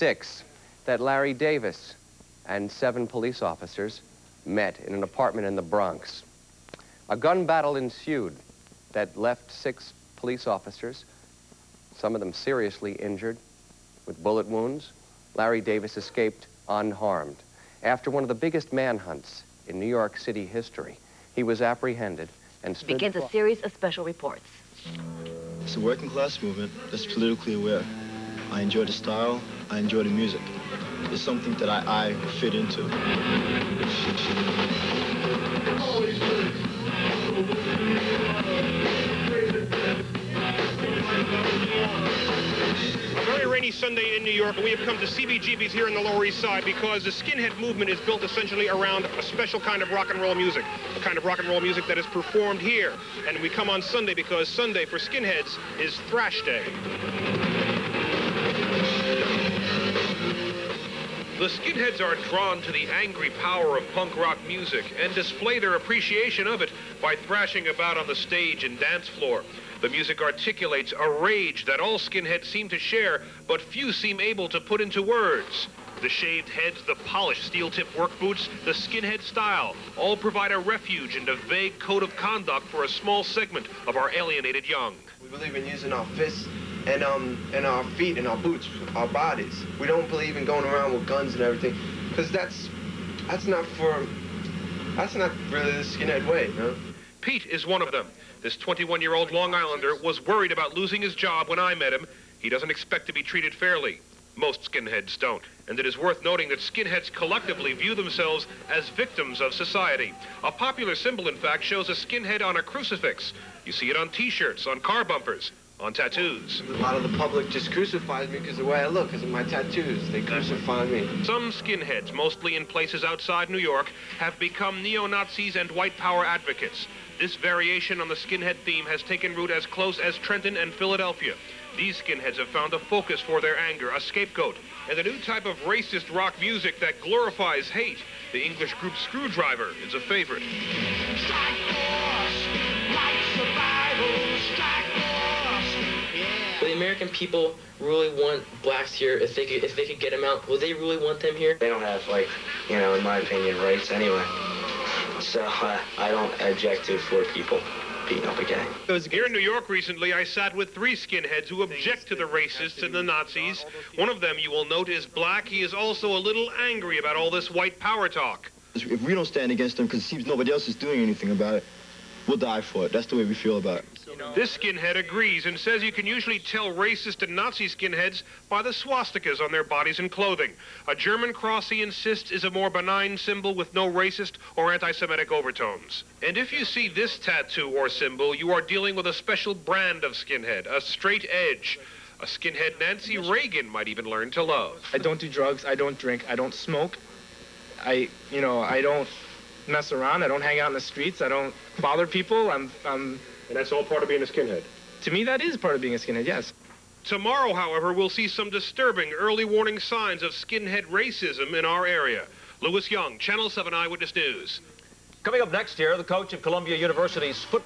1986 that Larry Davis and 7 police officers met in an apartment in the Bronx. A gun battle ensued that left 6 police officers, some of them seriously injured with bullet wounds. Larry Davis escaped unharmed. After one of the biggest manhunts in New York City history, he was apprehended and stood... Begins a series of special reports. It's a working class movement that's politically aware. I enjoy the style, I enjoy the music. It's something that I fit into. A very rainy Sunday in New York, and we have come to CBGB's here in the Lower East Side because the skinhead movement is built essentially around a special kind of rock and roll music, a kind of rock and roll music that is performed here. And we come on Sunday because Sunday for skinheads is Thrash Day. The skinheads are drawn to the angry power of punk rock music and display their appreciation of it by thrashing about on the stage and dance floor. The music articulates a rage that all skinheads seem to share, but few seem able to put into words. The shaved heads, the polished steel-tipped work boots, the skinhead style, all provide a refuge and a vague code of conduct for a small segment of our alienated young. We believe in using our fists and our feet and our boots, our bodies. We don't believe in going around with guns and everything, because that's not really the skinhead way, you know? Pete is one of them. This 21-year-old Long Islander was worried about losing his job when I met him. He doesn't expect to be treated fairly. Most skinheads don't. And it is worth noting that skinheads collectively view themselves as victims of society. A popular symbol, in fact, shows a skinhead on a crucifix. You see it on T-shirts, on car bumpers, on tattoos. A lot of the public just crucifies me because of the way I look, because of my tattoos. They crucify me. Some skinheads, mostly in places outside New York, have become neo-Nazis and white power advocates. This variation on the skinhead theme has taken root as close as Trenton and Philadelphia. These skinheads have found a focus for their anger, a scapegoat, and a new type of racist rock music that glorifies hate. The English group Screwdriver is a favorite. Strike force, like survival, strike force. Yeah. The American people really want blacks here. If they could get them out, would they really want them here? They don't have, like, you know, in my opinion, rights anyway. So I don't object to 4 people beating up a guy. Here in New York recently, I sat with 3 skinheads who object to the racists and the Nazis. One of them, you will note, is black. He is also a little angry about all this white power talk. If we don't stand against them because it seems nobody else is doing anything about it, we'll die for it. That's the way we feel about it. This skinhead agrees and says you can usually tell racist and Nazi skinheads by the swastikas on their bodies and clothing. A German cross, he insists, is a more benign symbol with no racist or anti-Semitic overtones. And if you see this tattoo or symbol, you are dealing with a special brand of skinhead, a straight edge. A skinhead Nancy Reagan might even learn to love. I don't do drugs, I don't drink, I don't smoke. I don't mess around, I don't hang out in the streets, I don't bother people, And that's all part of being a skinhead? To me, that is part of being a skinhead, yes. Tomorrow, however, we'll see some disturbing early warning signs of skinhead racism in our area. Lewis Young, Channel 7 Eyewitness News. Coming up next here, the coach of Columbia University's football.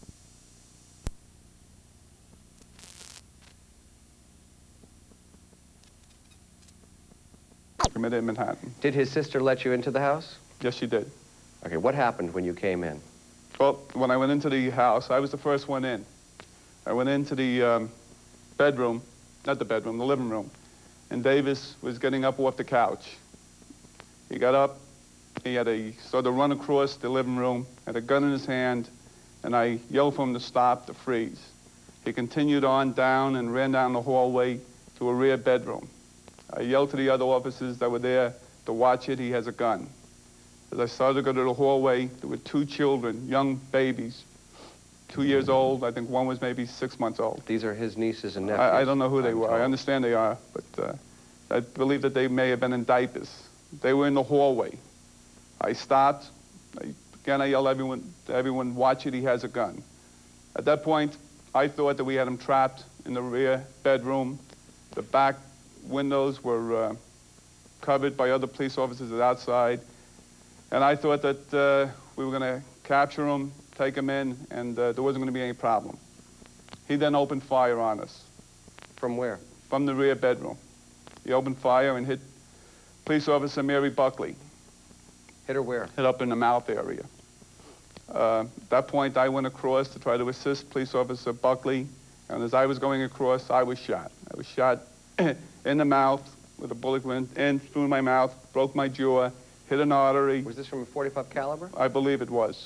Committed in Manhattan. Did his sister let you into the house? Yes, she did. Okay, what happened when you came in? Well, when I went into the house, I was the first one in. I went into the bedroom, not the bedroom, the living room, and Davis was getting up off the couch. He got up, he started to run across the living room, had a gun in his hand, and I yelled for him to stop, to freeze. He continued on down and ran down the hallway to a rear bedroom. I yelled to the other officers that were there to watch it. He has a gun. As I started to go to the hallway, there were 2 children, young babies, 2 years old. I think one was maybe 6 months old. These are his nieces and nephews. I don't know who they were. I understand they are, but I believe that they may have been in diapers. They were in the hallway. I stopped. Again, I yelled to everyone, watch it, he has a gun. At that point, I thought that we had him trapped in the rear bedroom. The back windows were covered by other police officers outside. And I thought that we were going to capture him, take him in, and there wasn't going to be any problem. He then opened fire on us. From where? From the rear bedroom. He opened fire and hit police officer Mary Buckley. Hit her where? Hit up in the mouth area. At that point, I went across to try to assist police officer Buckley, and as I was going across, I was shot. I was shot in the mouth with a bullet went in through my mouth, broke my jaw, hit an artery. Was this from a .45 caliber? I believe it was.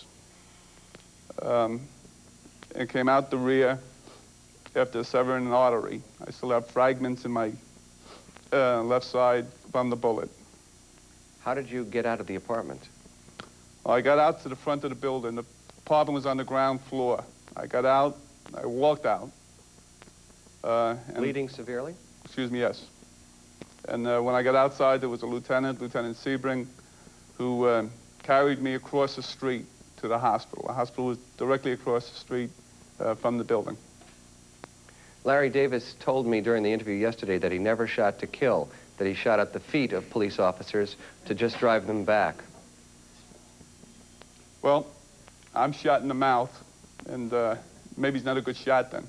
It came out the rear after severing an artery. I still have fragments in my left side from the bullet. How did you get out of the apartment? I got out to the front of the building. The apartment was on the ground floor. I got out, I walked out. Bleeding severely? Excuse me, yes. And when I got outside, there was a Lieutenant Sebring, who carried me across the street to the hospital. The hospital was directly across the street from the building. Larry Davis told me during the interview yesterday that he never shot to kill, that he shot at the feet of police officers to just drive them back. Well, I'm shot in the mouth, and maybe he's not a good shot then.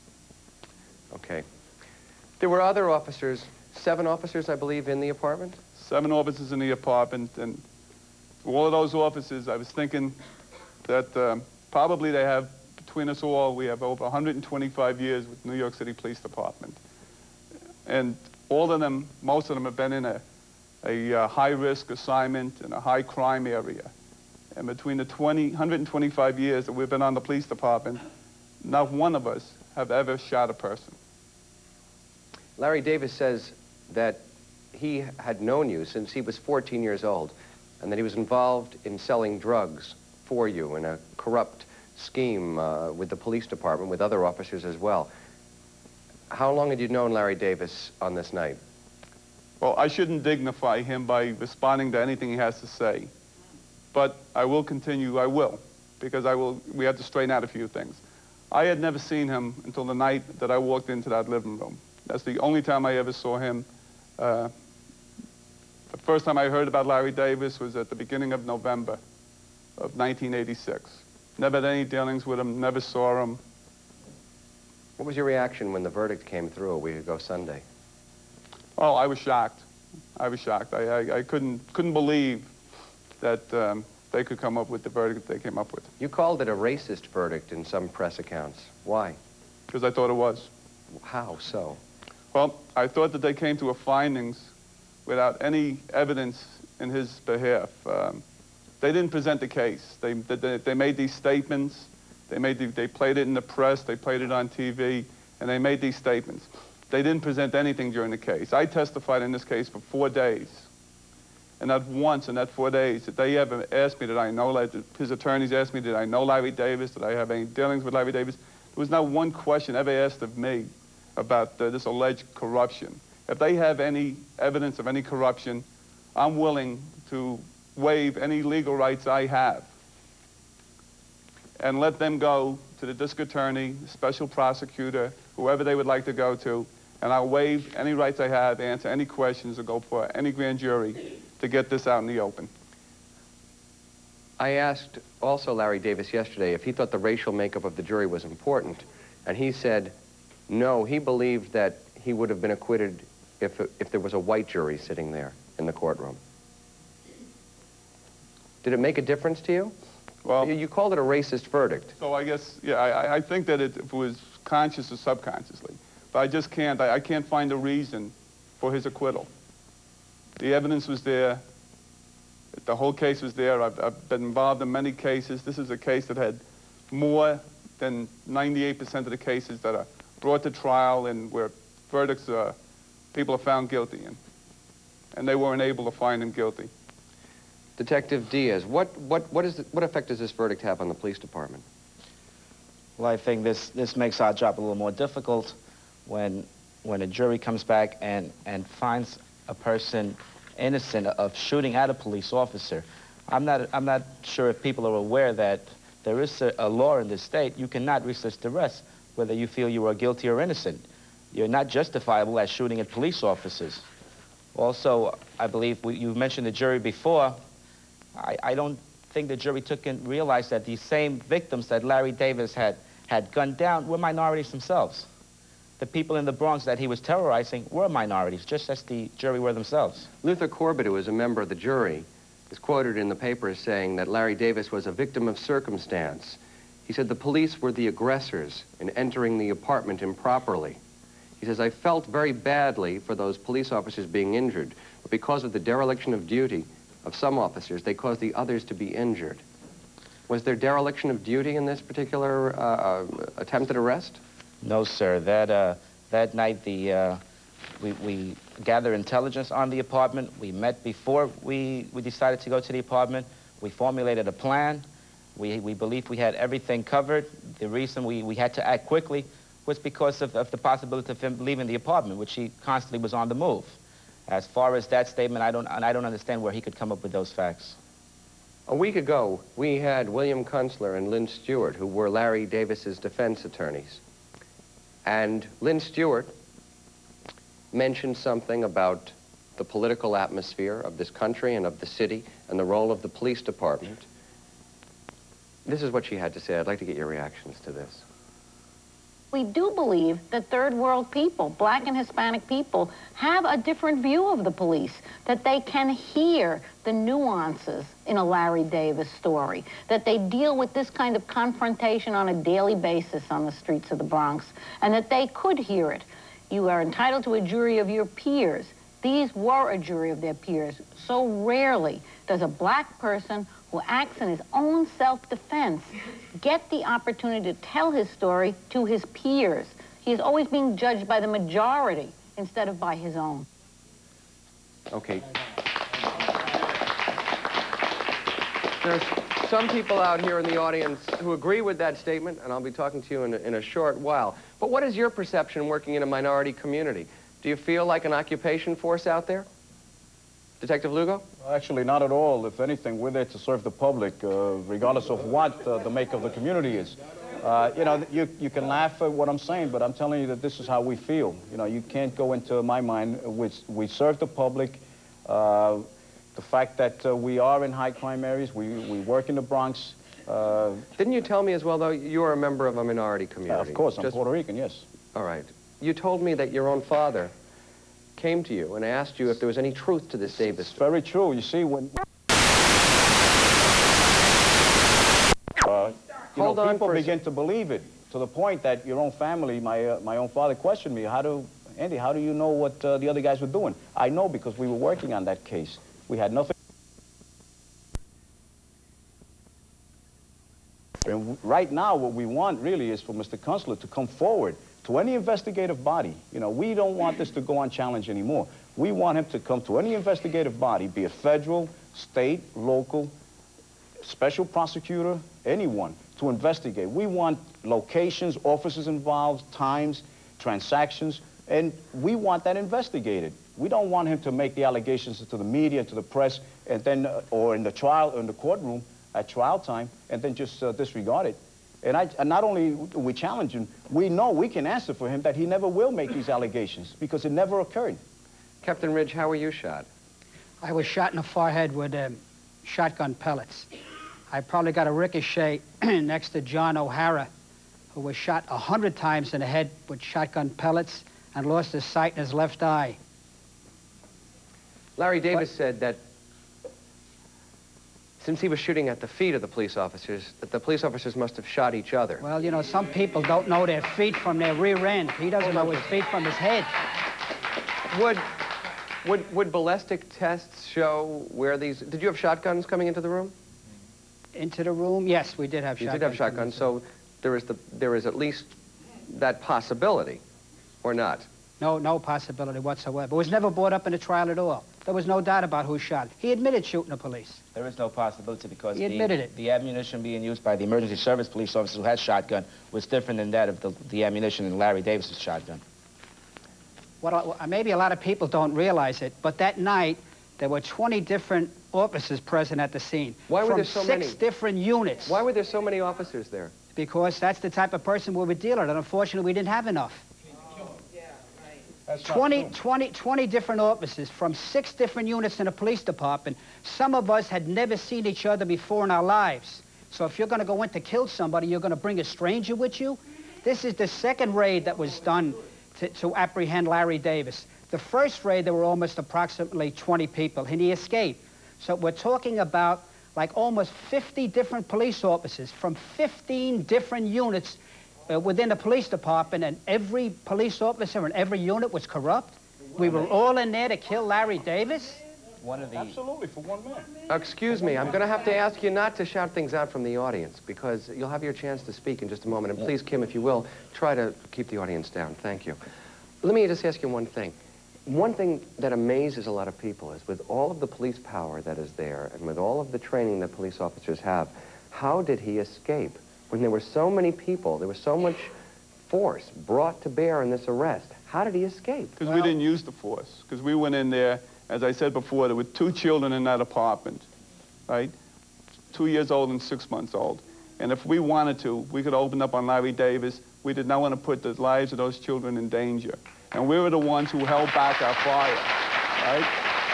Okay. There were other officers, 7 officers, I believe, in the apartment? 7 officers in the apartment, and for all of those officers, I was thinking that probably they have, between us all, we have over 125 years with New York City Police Department. And all of them, most of them have been in a high-risk assignment in a high-crime area. And between the 125 years that we've been on the police department, not one of us have ever shot a person. Larry Davis says that he had known you since he was 14 years old, and that he was involved in selling drugs for you in a corrupt scheme with the police department, with other officers as well. How long had you known Larry Davis on this night? Well, I shouldn't dignify him by responding to anything he has to say. But I will continue, I will, because we have to straighten out a few things. I had never seen him until the night that I walked into that living room. That's the only time I ever saw him. The first time I heard about Larry Davis was at the beginning of November of 1986. Never had any dealings with him, never saw him. What was your reaction when the verdict came through a week ago Sunday? Oh, I was shocked. I was shocked. I couldn't believe that they could come up with the verdict that they came up with. You called it a racist verdict in some press accounts. Why? Because I thought it was. How so? Well, I thought that they came to a findings without any evidence in his behalf. They didn't present the case. They made these statements. They played it in the press. They played it on TV, and they made these statements. They didn't present anything during the case. I testified in this case for 4 days. And not once in that 4 days did they ever ask me, did I know, his attorneys asked me, did I know Larry Davis? Did I have any dealings with Larry Davis? There was not one question ever asked of me about this alleged corruption. If they have any evidence of any corruption, I'm willing to waive any legal rights I have and let them go to the district attorney, special prosecutor, whoever they would like to go to, and I'll waive any rights I have, answer any questions, or go for any grand jury to get this out in the open. I asked also Larry Davis yesterday if he thought the racial makeup of the jury was important, and he said no, he believed that he would have been acquitted if there was a white jury sitting there in the courtroom. Did it make a difference to you? Well, you called it a racist verdict. So I guess, yeah, I think that if it was conscious or subconsciously, but I just can't, I can't find a reason for his acquittal. The evidence was there. The whole case was there. I've been involved in many cases. This is a case that had more than 98% of the cases that are brought to trial and where verdicts people are found guilty in. And they weren't able to find him guilty. Detective Diaz, what effect does this verdict have on the police department? Well, I think this makes our job a little more difficult when a jury comes back and finds a person innocent of shooting at a police officer. I'm not sure if people are aware that there is a law in this state. You cannot resist arrest whether you feel you are guilty or innocent. You're not justifiable as shooting at police officers. Also, I believe you mentioned the jury before. I don't think the jury took and realized that these same victims that Larry Davis had gunned down were minorities themselves. the people in the Bronx that he was terrorizing were minorities, just as the jury were themselves. Luther Corbett, who was a member of the jury, is quoted in the paper as saying that Larry Davis was a victim of circumstance. He said the police were the aggressors in entering the apartment improperly. He says, I felt very badly for those police officers being injured, but because of the dereliction of duty of some officers, they caused the others to be injured. Was there dereliction of duty in this particular attempted arrest? No, sir. That night, we gathered intelligence on the apartment. We met before we decided to go to the apartment. We formulated a plan. We believed we had everything covered. The reason we had to act quickly was because of the possibility of him leaving the apartment, which he constantly was on the move. As far as that statement, I don't understand where he could come up with those facts. A week ago, we had William Kunstler and Lynn Stewart, who were Larry Davis's defense attorneys. And Lynn Stewart mentioned something about the political atmosphere of this country and of the city and the role of the police department. This is what she had to say. I'd like to get your reactions to this. We do believe that third world people, black and Hispanic people, have a different view of the police, that they can hear the nuances in a Larry Davis story, that they deal with this kind of confrontation on a daily basis on the streets of the Bronx, and that they could hear it. You are entitled to a jury of your peers. These were a jury of their peers. So rarely does a black person who acts in his own self-defense get the opportunity to tell his story to his peers. He is always being judged by the majority instead of by his own. Okay. There's some people out here in the audience who agree with that statement, and I'll be talking to you in a short while. But what is your perception working in a minority community? Do you feel like an occupation force out there? Detective Lugo? Actually, not at all. If anything, we're there to serve the public, regardless of what the make of the community is. You know, you can laugh at what I'm saying, but I'm telling you that this is how we feel. You know, you can't go into my mind. We serve the public. The fact that we are in high crime areas, we work in the Bronx. Didn't you tell me as well, though, you are a member of a minority community? Of course, I'm Puerto Rican, yes. All right. You told me that your own father came to you and asked you if there was any truth to this Davis. It's very true. You see, when people begin to believe it, to the point that your own family, my own father questioned me, Andy, how do you know what the other guys were doing? I know because we were working on that case. We had nothing. And right now, what we want really is for Mr. Kunstler to come forward to any investigative body. You know, we don't want this to go unchallenged anymore. We want him to come to any investigative body, be it federal, state, local, special prosecutor, anyone, to investigate. We want locations, officers involved, times, transactions, and we want that investigated. We don't want him to make the allegations to the media, to the press, and then, or in the trial, or in the courtroom at trial time, and then just disregard it. And not only do we challenge him, we know we can answer for him that he never will make these allegations because it never occurred. Captain Ridge, how were you shot? I was shot in the forehead with shotgun pellets. I probably got a ricochet next to John O'Hara, who was shot 100 times in the head with shotgun pellets and lost his sight in his left eye. Larry Davis said that since he was shooting at the feet of the police officers, that the police officers must have shot each other. Well, you know, some people don't know their feet from their rear end. He doesn't know his feet from his head. Would ballistic tests show where these... Did you have shotguns coming into the room? Into the room? Yes, we did have shotguns. You did have shotguns, so there is at least that possibility, or not? No, no possibility whatsoever. It was never brought up in the trial at all. There was no doubt about who shot. He admitted shooting the police. There is no possibility because he admitted it. The ammunition being used by the emergency service police officer who had shotgun was different than that of the ammunition in Larry Davis's shotgun. Maybe a lot of people don't realize it, but that night there were 20 different officers present at the scene. Why were there so many? From 6 different units. Why were there so many officers there? Because that's the type of person we were dealing with, and unfortunately we didn't have enough. 20 different officers from 6 different units in the police department. Some of us had never seen each other before in our lives. So if you're going to go in to kill somebody, you're going to bring a stranger with you? This is the second raid that was done to apprehend Larry Davis. The first raid, there were almost approximately 20 people, and he escaped. So we're talking about like almost 50 different police officers from 15 different units within the police department, and every police officer in every unit was corrupt. We were all in there to kill Larry Davis. Absolutely, for one man. Excuse me, I'm going to have to ask you not to shout things out from the audience, because you'll have your chance to speak in just a moment. And please, Kim, if you will, try to keep the audience down. Thank you. Let me just ask you one thing. One thing that amazes a lot of people is, with all of the police power that is there, and with all of the training that police officers have, how did he escape? When there were so many people, there was so much force brought to bear in this arrest, how did he escape? Because we didn't use the force. Because we went in there, as I said before, there were 2 children in that apartment, right? 2 years old and 6 months old. And if we wanted to, we could open up on Larry Davis. We did not want to put the lives of those children in danger. And we were the ones who held back our fire, right?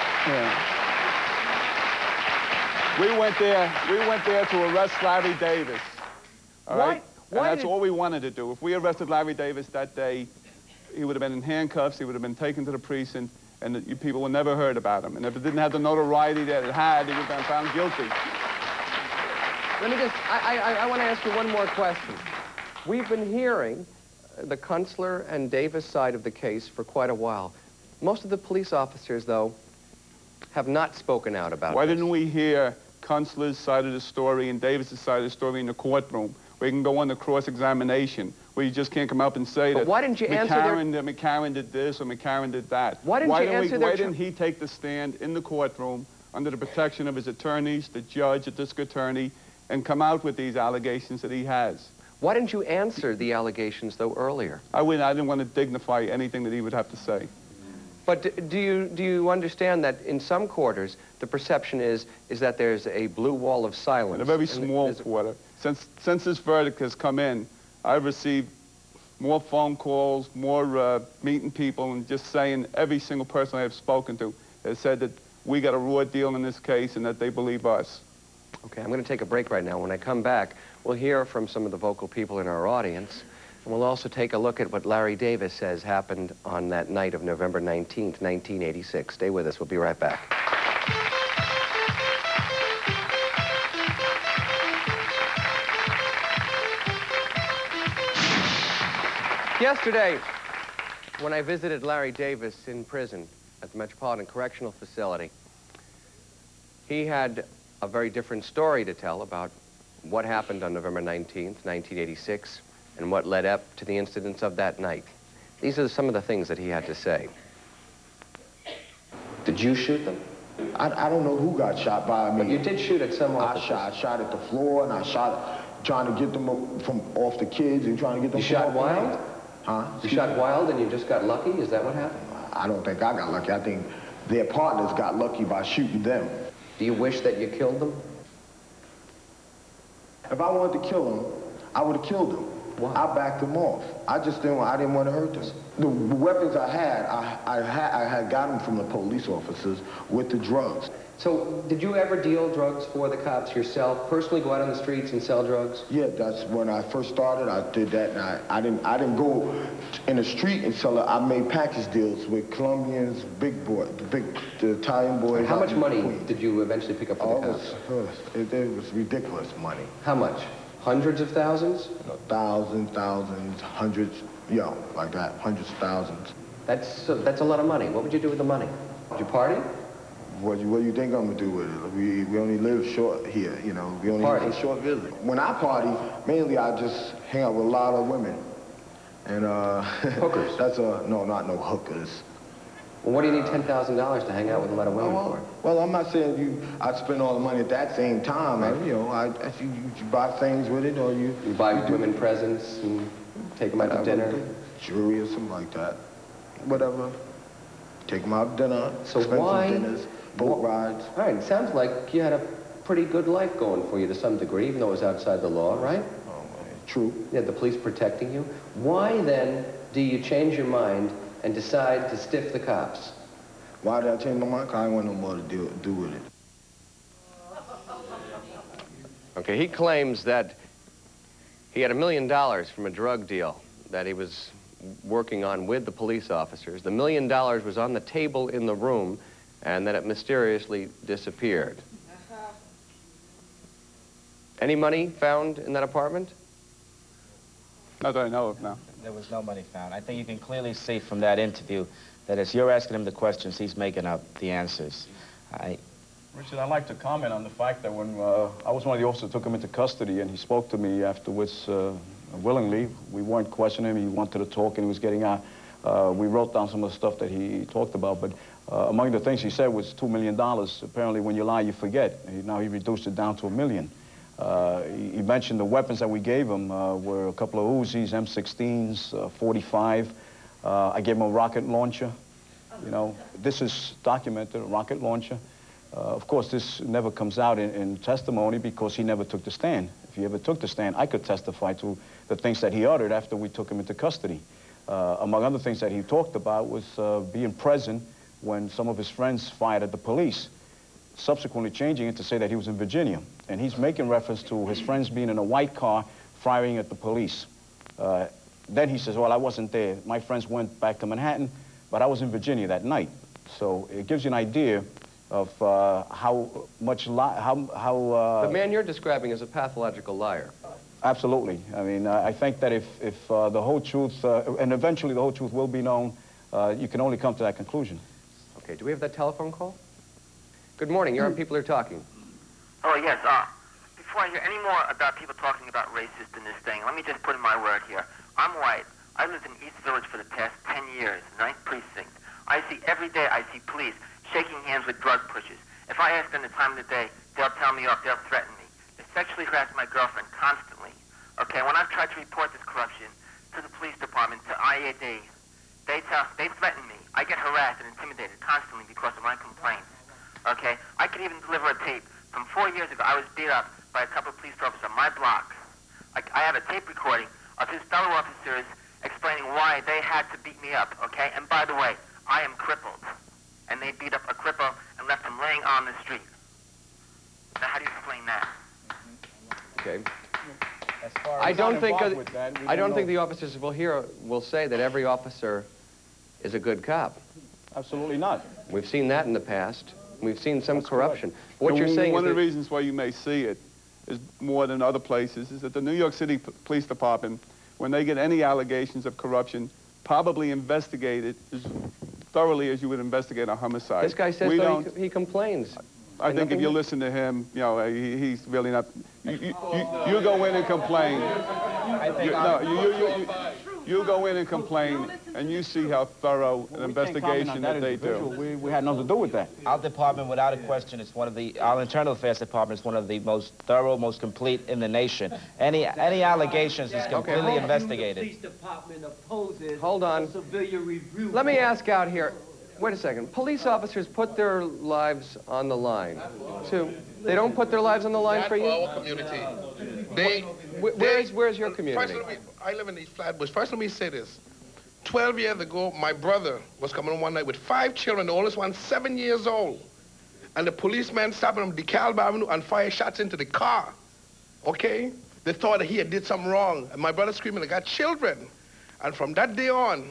Yeah. We went there to arrest Larry Davis, all right? And that's all we wanted to do. If we arrested Larry Davis that day, he would have been in handcuffs, he would have been taken to the precinct, and you people would never heard about him. And if it didn't have the notoriety that it had, he would have been found guilty. Let me just, I want to ask you one more question. We've been hearing the Kunstler and Davis side of the case for quite a while. Most of the police officers, though, have not spoken out about it. Why didn't we hear Kunstler's side of the story and Davis's side of the story in the courtroom, where you can go on the cross-examination, where you just can't come up and say that why didn't you answer McCarran did this or McCarran did that? Why didn't he take the stand in the courtroom under the protection of his attorneys, the judge, the district attorney, and come out with these allegations that he has? Why didn't you answer the allegations, though, earlier? I didn't want to dignify anything that he would have to say. But do you understand that in some quarters, the perception is that there's a blue wall of silence? In a very small quarter. Since this verdict has come in, I've received more phone calls, more meeting people, and just saying every single person I have spoken to has said that we got a raw deal in this case and that they believe us. Okay, I'm going to take a break right now. When I come back, we'll hear from some of the vocal people in our audience, and we'll also take a look at what Larry Davis says happened on that night of November 19th, 1986. Stay with us. We'll be right back. Yesterday, when I visited Larry Davis in prison at the Metropolitan Correctional Facility, he had a very different story to tell about what happened on November 19th, 1986, and what led up to the incidents of that night. These are some of the things that he had to say. Did you shoot them? I don't know who got shot by me. But you did shoot at some officers. I shot at the floor, and I shot trying to get them off the kids and trying to get them. You shot wild? Huh? You shot wild and you just got lucky? Is that what happened? I don't think I got lucky. I think their partners got lucky by shooting them. Do you wish that you killed them? If I wanted to kill them, I would have killed them. Why? I backed them off. I didn't want to hurt them. The weapons I had gotten from the police officers with the drugs. So, did you ever deal drugs for the cops yourself? Personally go out on the streets and sell drugs? Yeah, that's when I first started. I did that, and I didn't go in the street and sell it. I made package deals with Colombians, the Italian boys. How much money did you eventually pick up for the cops? It was ridiculous money. How much? Hundreds of thousands? Thousands, hundreds, like that, hundreds of thousands. That's a lot of money. What would you do with the money? Did you party? What do you think I'm gonna do with it? We only live short here, We only have a short visit. When I party, mainly I just hang out with a lot of women. And hookers? No hookers. Well, what do you need $10,000 to hang out with a lot of women for? Well, I'm not saying I'd spend all the money at that same time. Right. You buy things with it, or you buy women presents and take them out to dinner, jewelry or something like that. Whatever. Take them out to dinner. So expensive dinners, boat rides. All right. It sounds like you had a pretty good life going for you to some degree, even though it was outside the law, right? True. Yeah, the police protecting you. Why then do you change your mind and decide to stiff the cops? Why did I change my mind? Because I didn't want no more to do with it. Okay, he claims that he had $1 million from a drug deal that he was working on with the police officers. The $1 million was on the table in the room, and then it mysteriously disappeared. Any money found in that apartment? Not that I know of, no. There was no money found. I think you can clearly see from that interview that as you're asking him the questions, he's making up the answers. Richard, I'd like to comment on the fact that when I was one of the officers who took him into custody and he spoke to me afterwards willingly. We weren't questioning him. He wanted to talk and he was getting out. We wrote down some of the stuff that he talked about, but among the things he said was $2 million. Apparently, when you lie, you forget. Now he reduced it down to $1 million. He mentioned the weapons that we gave him were a couple of Uzis, M16s, 45. I gave him a rocket launcher. You know, this is documented, a rocket launcher. Of course, this never comes out in testimony because he never took the stand. If he ever took the stand, I could testify to the things that he uttered after we took him into custody. Among other things that he talked about was being present when some of his friends fired at the police, subsequently changing it to say that he was in Virginia. And he's making reference to his friends being in a white car firing at the police. Then he says, well, I wasn't there. My friends went back to Manhattan, but I was in Virginia that night. So it gives you an idea of how much the man you're describing is a pathological liar. Absolutely. I mean, I think that if the whole truth, and eventually the whole truth will be known, you can only come to that conclusion. Okay, do we have that telephone call? Good morning, you're on People Are Talking. Oh, yes, before I hear any more about people talking about racist in this thing, let me just put in my word here. I'm white. I lived in East Village for the past 10 years, 9th Precinct. I see every day, I see police shaking hands with drug pushers. If I ask them the time of the day, they'll tell me off, they'll threaten me. They sexually harass my girlfriend constantly. Okay, when I've tried to report this corruption to the police department, to IAD, they threaten me. I get harassed and intimidated constantly because of my complaints. Okay, I could even deliver a tape. From 4 years ago, I was beat up by a couple of police officers on my block. I have a tape recording of his fellow officers explaining why they had to beat me up, okay? And by the way, I am crippled. And they beat up a cripple and left him laying on the street. Now, how do you explain that? Okay. I don't think the officers will say that every officer is a good cop. Absolutely not. We've seen that in the past. We've seen some corruption. What you're saying one is of the reasons why you may see it is more than other places is that the New York City Police Department, when they get any allegations of corruption, probably investigate it as thoroughly as you would investigate a homicide. This guy says he complains. I think if you listen to him, you know, he's really not. You go in and complain. You go in and complain, and you see how thorough an investigation that they do. We had nothing to do with that. Our department, without a question, is one of the, our internal affairs department is one of the most thorough, most complete in the nation. Any allegations is completely investigated. The police department opposes Hold on. a civilian review. Let me ask out here. Wait a second. Police officers put their lives on the line, too. They don't put their lives on the line for you? Our community. Where's your community? I live in East Flatbush. First, let me say this. 12 years ago, my brother was coming home one night with 5 children, the oldest one 7 years old. And the policeman stopped him on DeKalb Avenue and fired shots into the car. Okay? They thought that he had did something wrong. And my brother screaming, I got children. And from that day on,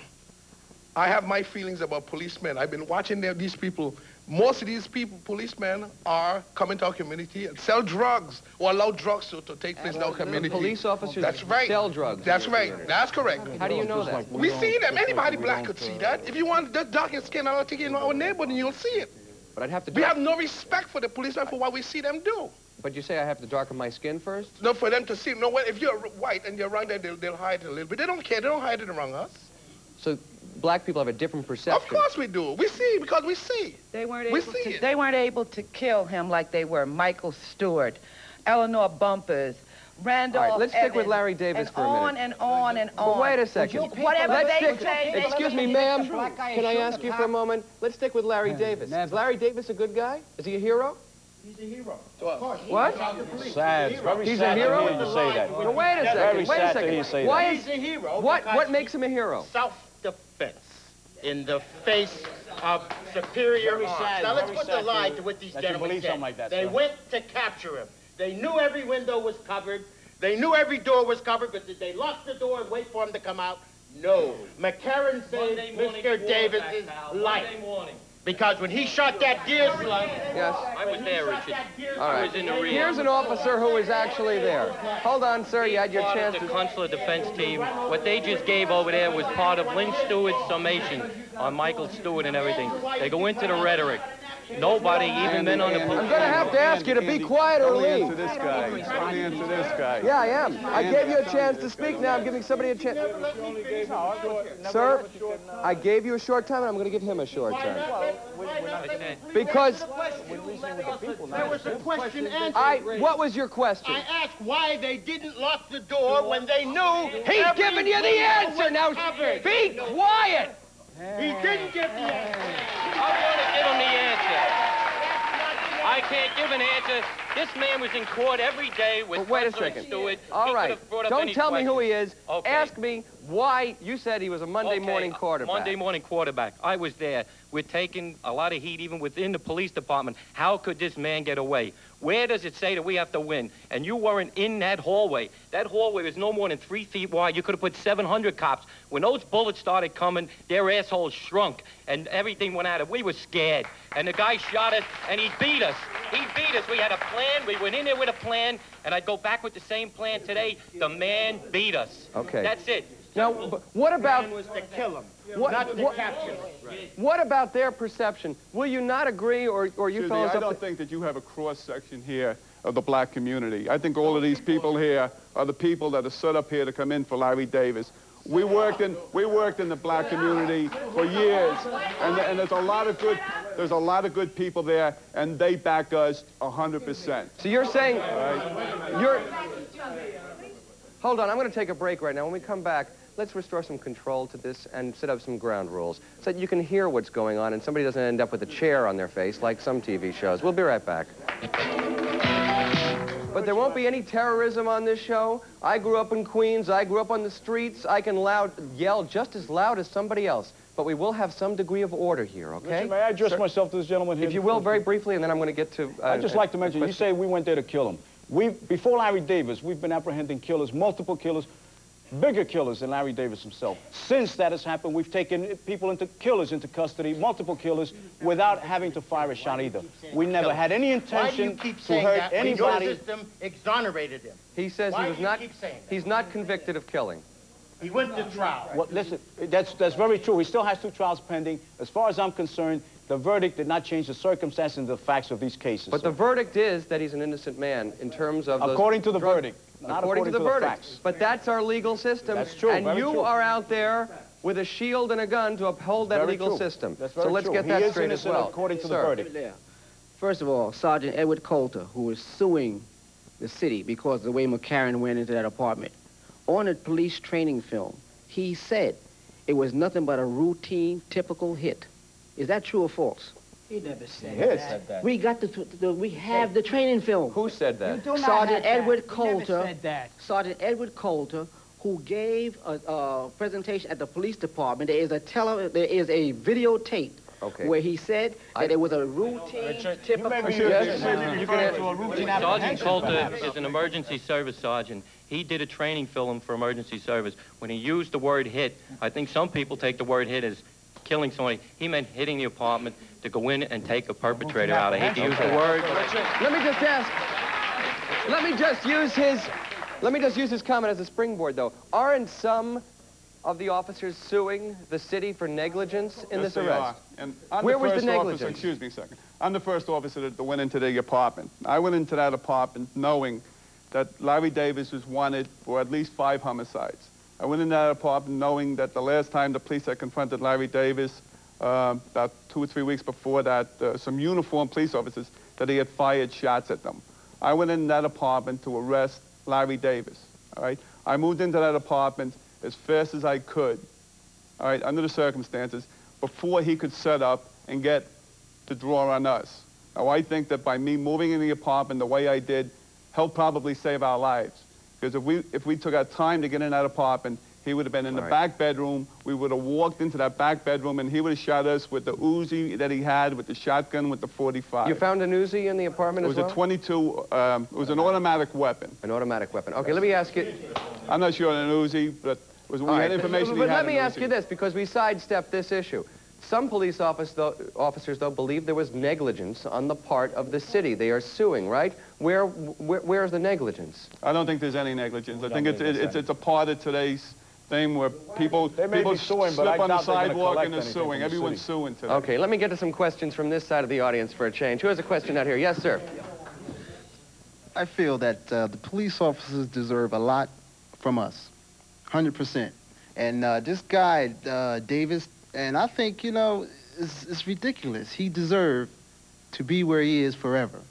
I have my feelings about policemen. I've been watching these people. Most of these people, policemen, are coming to our community and sell drugs or allow drugs to take place in our community. Police officers sell drugs. That's right. That's correct. How do you know that? We see them. Anybody black could see that. If you want the darker skin, I'll take it in our neighborhood and you'll see it. But I'd have to. We have no respect for the policemen for what we see them do. But you say I have to darken my skin first? No, for them to see. No, if you're white and you're around there, they'll hide it a little bit. They don't care. They don't hide it around us. So black people have a different perception. Of course we do. We see because we see. They weren't able to kill him like they were Michael Stewart, Eleanor Bumpers, Randolph. All right, let's stick with Larry Davis for a minute. On and on and on. But wait a second. Whatever they say. Excuse me, ma'am. Can I ask you for a moment? Let's stick with Larry Davis. Is Larry Davis a good guy? Is he a hero? He's a hero. What? Sad. Very He's sad a hero? to hear you say that. No, wait a second. Very Wait a sad to hear you second. say Why that. He's a hero. What makes him a hero? Self-defense in the face of superior Very arms. sad, Now let's very put sad the lie to to what these that you gentlemen believe said. something like that, They sir. went to capture him. They knew every window was covered. They knew every door was covered, but did they lock the door and wait for him to come out? No. McCarran saved Mr. Davis's life. Because when he shot that deer slug... Yes? I was there, Richard. All right. I was in the rear. Here's an officer who was actually there. Hold on, sir. You had your chance The to... consular defense team, what they just gave over there was part of Lynn Stewart's summation on Michael Stewart and everything. They go into the rhetoric. Nobody, even men on the police... I'm going to have to ask you to be quiet or leave. Answer this guy. Only answer this guy. Yeah, I am. I gave you a chance to speak. Now I'm giving somebody a chance. Sir, I gave you a short time, and I'm going to give him a short time. Because... There was a question answered. What was your question? I asked why they didn't lock the door when they knew... He's giving you the answer. Now be quiet. He didn't give the answer. I want to give him the answer. I can't give an answer. This man was in court every day with Wait a Consular second. Stewart. All right. Don't tell me who he is. Okay. Ask me why you said he was a Monday morning quarterback. Monday morning quarterback. I was there. We're taking a lot of heat even within the police department. How could this man get away? Where does it say that we have to win? And you weren't in that hallway. That hallway was no more than 3 feet wide. You could have put 700 cops. When those bullets started coming, their assholes shrunk, and everything went out of it. We were scared. And the guy shot us, and he beat us. He beat us. We had a plan. We went in there with a plan, and I'd go back with the same plan today. The man beat us. Okay. That's it. Now, what about... The plan was to kill him, What- not to what- capture him. What about their perception? Will you not agree, or you Excuse me, fellows... I don't think that you have a cross-section here of the black community. I think all of these people here are the people that are set up here to come in for Larry Davis. We worked in the black community for years, and there's a lot of good people there, and they back us 100%. So you're saying... Right. You're... Hold on, I'm going to take a break right now. When we come back, let's restore some control to this and set up some ground rules so that you can hear what's going on and somebody doesn't end up with a chair on their face like some TV shows. We'll be right back. But there won't be any terrorism on this show. I grew up in Queens. I grew up on the streets. I can yell just as loud as somebody else. But we will have some degree of order here, okay? Richard, may I address myself to this gentleman here? If you will, very briefly, and then I'm going to get to... I'd just like to mention, you say we went there to kill him. Before Larry Davis, we've been apprehending killers, multiple killers, bigger killers than Larry Davis himself. Since that has happened, we've taken killers into custody, multiple killers, without having to fire a shot either. We never had any intention to hurt anybody. Your system exonerated him. He says Why he was do you not... keep saying that? He's not convicted of killing. He went to trial. Well, listen, that's very true. He still has 2 trials pending. As far as I'm concerned, the verdict did not change the circumstances and the facts of these cases. But the verdict is that he's an innocent man in terms of... According to the verdict, not according to the verdict. facts. But that's our legal system. That's true, And very you true. are out there with a shield and a gun to uphold that Very legal true. system. That's So very let's true. get He that is straight as innocent well. according to the Sir. verdict. First of all, Sergeant Edward Coulter, who is suing the city because of the way McCarran went into that apartment. On a police training film, he said it was nothing but a routine, typical hit. Is that true or false? He never said that. We got we have the training film. Who said that? You do not Sergeant have Edward that. He never Coulter. said that. Sergeant Edward Coulter, who gave a presentation at the police department. There is a videotape where he said that it was a routine, typical. Sergeant Coulter is an emergency service sergeant. He did a training film for emergency service. When he used the word hit, I think some people take the word hit as killing somebody. He meant hitting the apartment to go in and take a perpetrator out. I hate to use the word. Let me just ask. Let me just use his comment as a springboard, though. Aren't some of the officers suing the city for negligence in this arrest? And I'm Where the was the first negligence? officer, excuse me a second. I'm the first officer that went into the apartment. I went into that apartment knowing that Larry Davis was wanted for at least 5 homicides. I went in that apartment knowing that the last time the police had confronted Larry Davis, about 2 or 3 weeks before that, some uniformed police officers, that he had fired shots at them. I went in that apartment to arrest Larry Davis, all right? I moved into that apartment as fast as I could, all right, under the circumstances, before he could set up and get the draw on us. Now, I think that by me moving in the apartment the way I did helped probably save our lives. Because if we took our time to get in that apartment, he would have been in the back bedroom. We would have walked into that back bedroom, and he would have shot us with the Uzi that he had, with the shotgun, with the .45. You found an Uzi in the apartment as well? It was a 22, it was an automatic weapon. An automatic weapon. Okay, let me ask you. I'm not sure on an Uzi, but We had information. But let me ask you this, because we sidestepped this issue. Some police officers, though, believe there was negligence on the part of the city. They are suing, right? Where's the negligence? I don't think there's any negligence. I think it's a part of today's thing where people suing, slip on the sidewalk and they're suing. Everyone's suing today. Okay, let me get to some questions from this side of the audience for a change. Who has a question out here? Yes, sir. I feel that the police officers deserve a lot from us, 100%. And this guy, Davis, and I think, you know, it's ridiculous. He deserved to be where he is forever.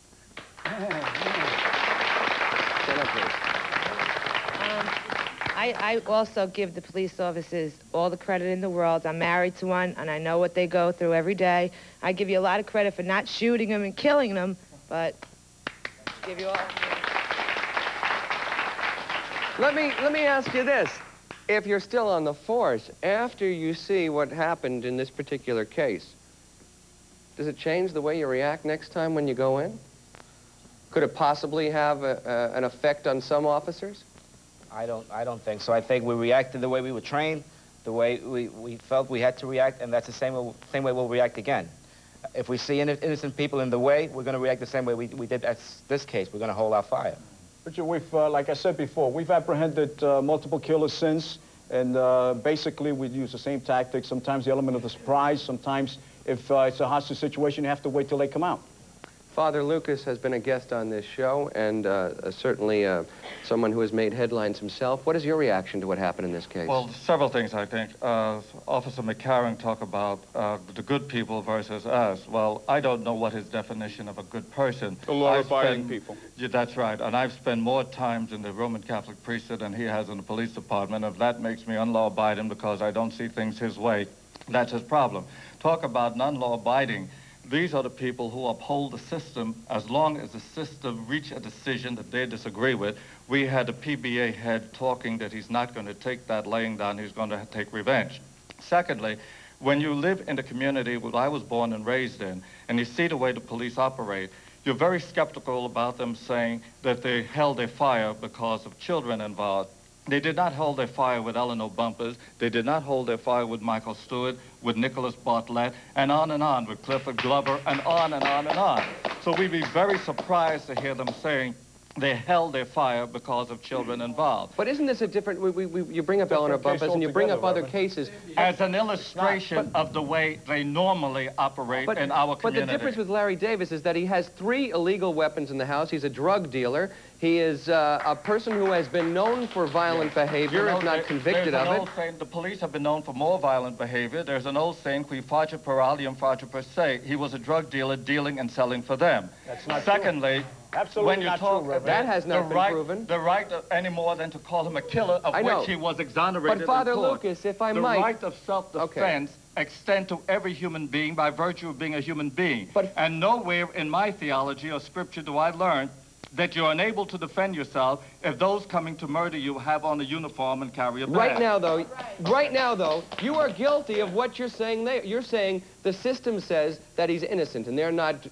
I also give the police officers all the credit in the world. I'm married to one, and I know what they go through every day. I give you a lot of credit for not shooting them and killing them, but I give you all. Let me ask you this. If you're still on the force, after you see what happened in this particular case, does it change the way you react next time when you go in? Could it possibly have an effect on some officers? I don't think so. I think we reacted the way we were trained, the way we felt we had to react, and that's the same way we'll react again. If we see innocent people in the way, we're going to react the same way we did at this case. We're going to hold our fire. Richard, we've, like I said before, we've apprehended multiple killers since, and basically we use the same tactics. Sometimes the element of the surprise, sometimes if it's a hostage situation, you have to wait till they come out. Father Lucas has been a guest on this show, and certainly someone who has made headlines himself. What is your reaction to what happened in this case? Well, several things, I think. Officer McCarran talked about the good people versus us. Well, I don't know what his definition of a good person. The law-abiding people. Yeah, that's right. And I've spent more times in the Roman Catholic priesthood than he has in the police department. If that makes me unlaw-abiding because I don't see things his way, that's his problem. Talk about non-law-abiding. These are the people who uphold the system as long as the system reach a decision that they disagree with. We had a PBA head talking that he's not going to take that laying down, he's going to take revenge. Secondly, when you live in the community that I was born and raised in, and you see the way the police operate, you're very skeptical about them saying that they held their fire because of children involved. They did not hold their fire with Eleanor Bumpers. They did not hold their fire with Michael Stewart, with Nicholas Bartlett, and on with Clifford Glover, and on and on and on. So we'd be very surprised to hear them saying they held their fire because of children involved. But isn't this a different... you bring up Eleanor Bumpers and you bring up other cases. As an illustration of the way they normally operate in our community. But the difference with Larry Davis is that he has 3 illegal weapons in the house. He's a drug dealer. He is a person who has been known for violent behavior, if not convicted of it. There's an old saying, the police have been known for more violent behavior. There's an old saying, qui face per alium face per se. He was a drug dealer dealing and selling for them. That's not Secondly, true. Absolutely when you not talk true, that has not been proven. The right any more than to call him a killer, of which he was exonerated. But Father in court. Lucas, if I might... The right of self-defense extend to every human being by virtue of being a human being. And nowhere in my theology or scripture do I learn that you're unable to defend yourself if those coming to murder you have on a uniform and carry a badge. Right now, though, you are guilty of what you're saying there. You're saying the system says that he's innocent, and they're not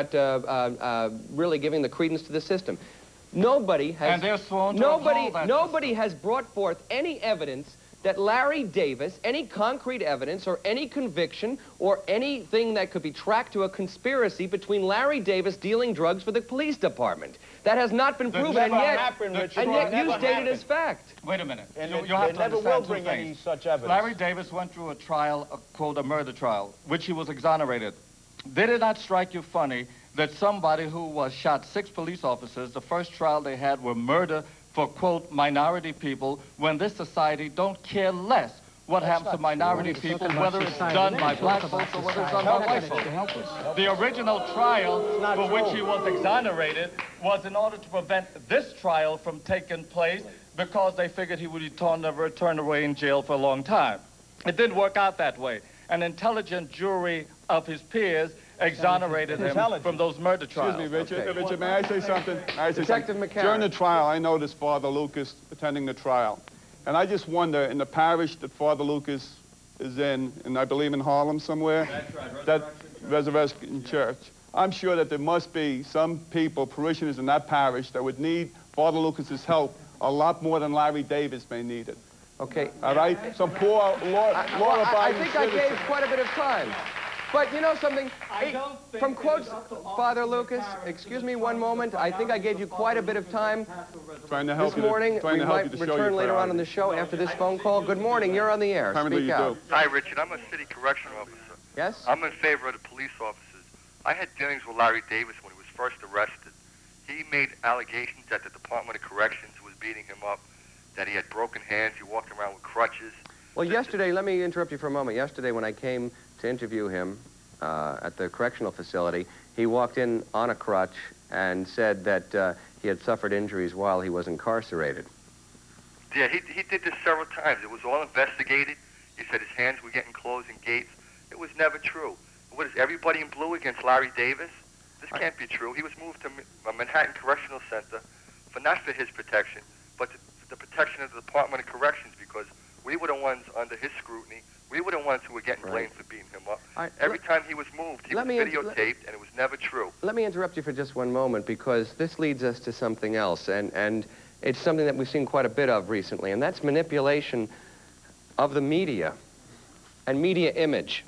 really giving the credence to the system. Nobody has... And they're sworn to uphold that nobody has brought forth any evidence that Larry Davis, any concrete evidence or any conviction or anything that could be tracked to a conspiracy between Larry Davis dealing drugs for the police department. That has not been proven, and yet you stated as fact. Wait a minute. And you have to never will understand bring two any things. such evidence. Larry Davis went through a trial called a murder trial, which he was exonerated. Did it not strike you funny that somebody who was shot 6 police officers, the first trial they had were murder for, quote, minority people, when this society don't care less what happens to minority people, whether it's done by black folks or whether it's done by white folks. The original trial for which he was exonerated was in order to prevent this trial from taking place because they figured he would be turned away in jail for a long time. It didn't work out that way. An intelligent jury of his peers exonerated him from those murder trials. Excuse me, Richard. Okay. Richard, may I say something? Detective McCarran. During the trial, I noticed Father Lucas attending the trial. And I just wonder, in the parish that Father Lucas is in, and I believe in Harlem somewhere, that's right, Resurrection Church, I'm sure that there must be some people, parishioners in that parish, that would need Father Lucas's help a lot more than Larry Davis may need it. Okay. All right? Some poor I think I gave quite a bit of time. But you know something? From quotes, Father Lucas, excuse me one moment. I think I gave you quite a bit of time this morning. We might return later on in the show after this phone call. Good morning. You're on the air. Speak out. Hi, Richard. I'm a city correctional officer. Yes? I'm in favor of the police officers. I had dealings with Larry Davis when he was first arrested. He made allegations that the Department of Corrections was beating him up, that he had broken hands, he walked around with crutches. Well, yesterday, let me interrupt you for a moment. Yesterday, when I came to interview him at the correctional facility, he walked in on a crutch and said that he had suffered injuries while he was incarcerated. Yeah, he did this several times. It was all investigated. He said his hands were getting closed in gates. It was never true. What is everybody in blue against Larry Davis? This can't be true. He was moved to Manhattan Correctional Center not for his protection, but the protection of the Department of Corrections, because we were the ones under his scrutiny. We were the ones who were getting blamed for beating him up. Every time he was moved, he was videotaped, and it was never true. Let me interrupt you for just one moment, because this leads us to something else, and it's something that we've seen quite a bit of recently, and that's manipulation of the media and media image.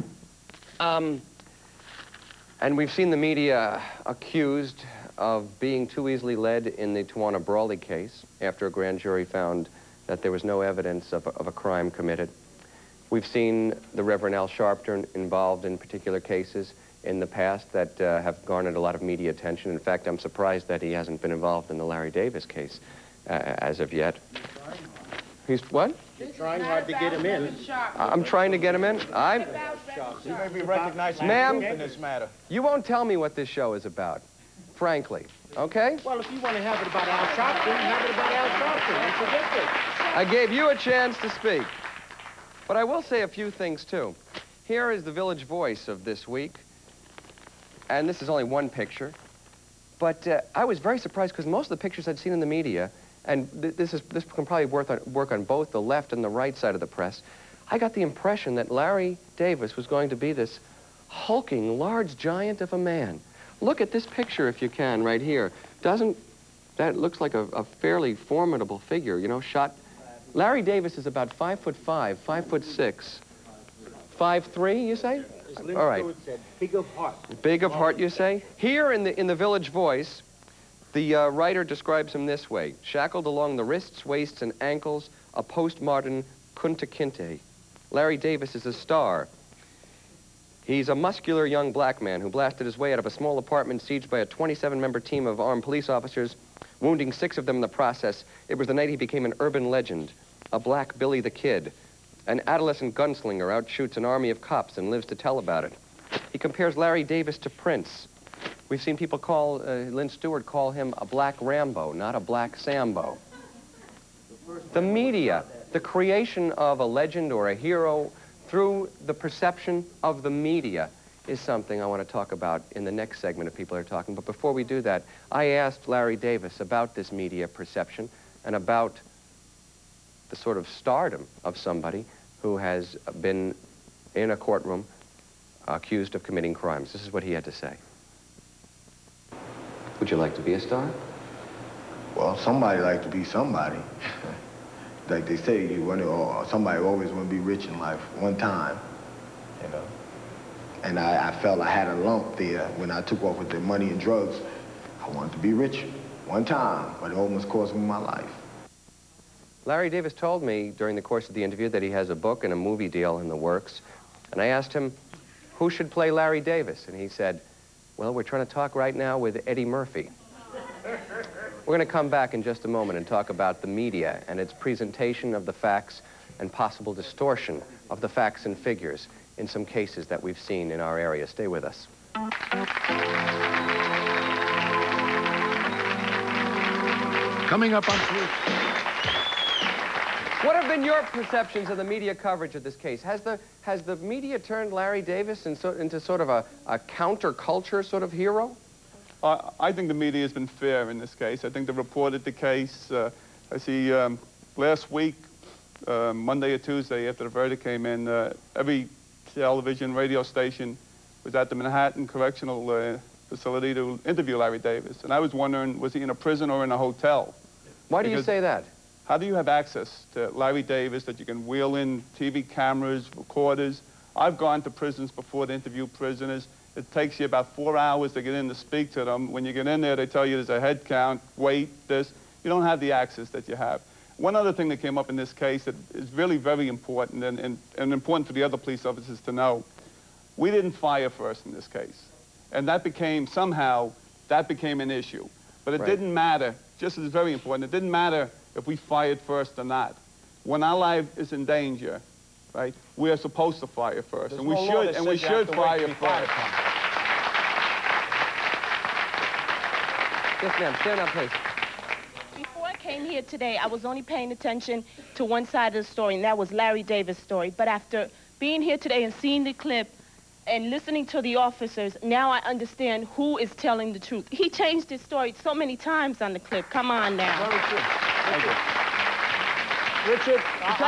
And we've seen the media accused of being too easily led in the Tawana Brawley case after a grand jury found that there was no evidence of a crime committed. We've seen the Reverend Al Sharpton involved in particular cases in the past that have garnered a lot of media attention. In fact, I'm surprised that he hasn't been involved in the Larry Davis case as of yet. He's what? You're trying hard to get him in. I'm trying to get him in. You may be recognized Ma'am, in this matter. You won't tell me what this show is about, frankly, okay? Well, if you want to have it about Al Sharpton, have it about Al Sharpton. It's ridiculous. I gave you a chance to speak. But I will say a few things, too. Here is the Village Voice of this week. And this is only one picture. But I was very surprised because most of the pictures I'd seen in the media, and this can probably work on both the left and the right side of the press, I got the impression that Larry Davis was going to be this hulking, large giant of a man. Look at this picture, if you can, right here. That looks like a fairly formidable figure, you know, shot. Larry Davis is about 5'5", 5'6", 5'3", you say? All right. Big of heart. Big of heart, you say? Here in the Village Voice, the writer describes him this way: shackled along the wrists, waists, and ankles, a postmodern kunta kinte. Larry Davis is a star. He's a muscular young black man who blasted his way out of a small apartment sieged by a 27-member team of armed police officers, wounding 6 of them in the process. It was the night he became an urban legend, a black Billy the Kid. An adolescent gunslinger outshoots an army of cops and lives to tell about it. He compares Larry Davis to Prince. We've seen people call, Lynn Stewart call him a black Rambo, not a black Sambo. The media, the creation of a legend or a hero through the perception of the media is something I want to talk about in the next segment of People Are Talking. But before we do that, I asked Larry Davis about this media perception and about the sort of stardom of somebody who has been in a courtroom accused of committing crimes. This is what he had to say. Would you like to be a star? Well, somebody like to be somebody. Like they say, somebody always want to be rich in life one time, you know. And I felt I had a lump there when I took off with the money and drugs. I wanted to be rich one time, but it almost cost me my life. Larry Davis told me during the course of the interview that he has a book and a movie deal in the works. And I asked him, who should play Larry Davis? And he said, well, we're trying to talk right now with Eddie Murphy. We're going to come back in just a moment and talk about the media and its presentation of the facts and possible distortion of the facts and figures in some cases that we've seen in our area. Stay with us. Coming up on Truth. What have been your perceptions of the media coverage of this case? Has the media turned Larry Davis into sort of a counterculture sort of hero? I think the media has been fair in this case. I think they reported the case. I see last week, Monday or Tuesday, after the verdict came in, every television, radio station was at the Manhattan Correctional Facility to interview Larry Davis. And I was wondering, was he in a prison or in a hotel? Why do you say that? How do you have access to Larry Davis that you can wheel in TV cameras, recorders? I've gone to prisons before to interview prisoners. It takes you about 4 hours to get in to speak to them. When you get in there, they tell you there's a head count, weight, this. You don't have the access that you have. One other thing that came up in this case that is really very important and important for the other police officers to know. We didn't fire first in this case. And that became, somehow, that became an issue. But it didn't matter, just as very important, it didn't matter if we fired first or not. When our life is in danger, right, we are supposed to fire first. And we should fire first. Yes, ma'am. Stand up, please. Before I came here today, I was only paying attention to one side of the story, and that was Larry Davis' story. But after being here today and seeing the clip and listening to the officers, now I understand who is telling the truth. He changed his story so many times on the clip. Come on now. Very true. Richard,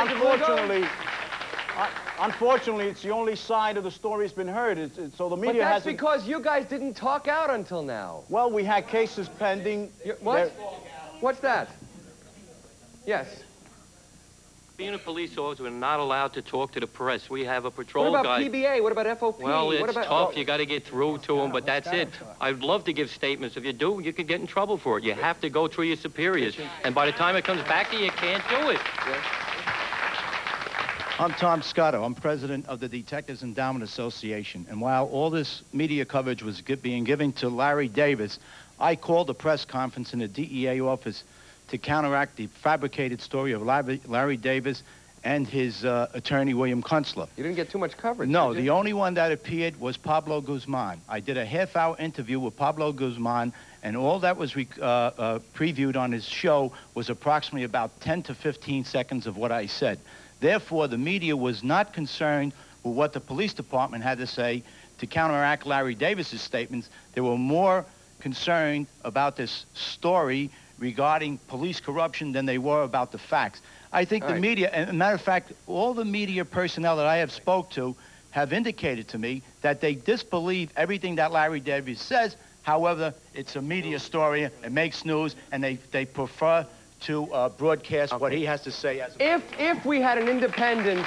unfortunately, it's the only side of the story that's been heard. So the media But that's hasn't... because you guys didn't talk out until now. Well, we had cases pending. What? What's that? Yes. Being a police officer, we're not allowed to talk to the press. We have a patrol What about guy. PBA? What about FOP? Well, it's what about, tough. You got to get through to them, but that's it. I'd love to give statements. If you do, you could get in trouble for it. You have to go through your superiors. And by the time it comes back to you, you can't do it. I'm Tom Scotto. I'm president of the Detectives Endowment Association. And while all this media coverage was being given to Larry Davis, I called a press conference in the DEA office to counteract the fabricated story of Larry Davis and his attorney, William Kunstler. You didn't get too much coverage, No, did you? the only one that appeared was Pablo Guzman. I did a half-hour interview with Pablo Guzman, and all that was previewed on his show was approximately about 10 to 15 seconds of what I said. Therefore, the media was not concerned with what the police department had to say to counteract Larry Davis's statements. They were more concerned about this story regarding police corruption than they were about the facts. I think the media, and as a matter of fact, all the media personnel that I have spoke to have indicated to me that they disbelieve everything that Larry Davis says. However, it's a media story, it makes news, and they prefer to broadcast what he has to say. As if we had an independent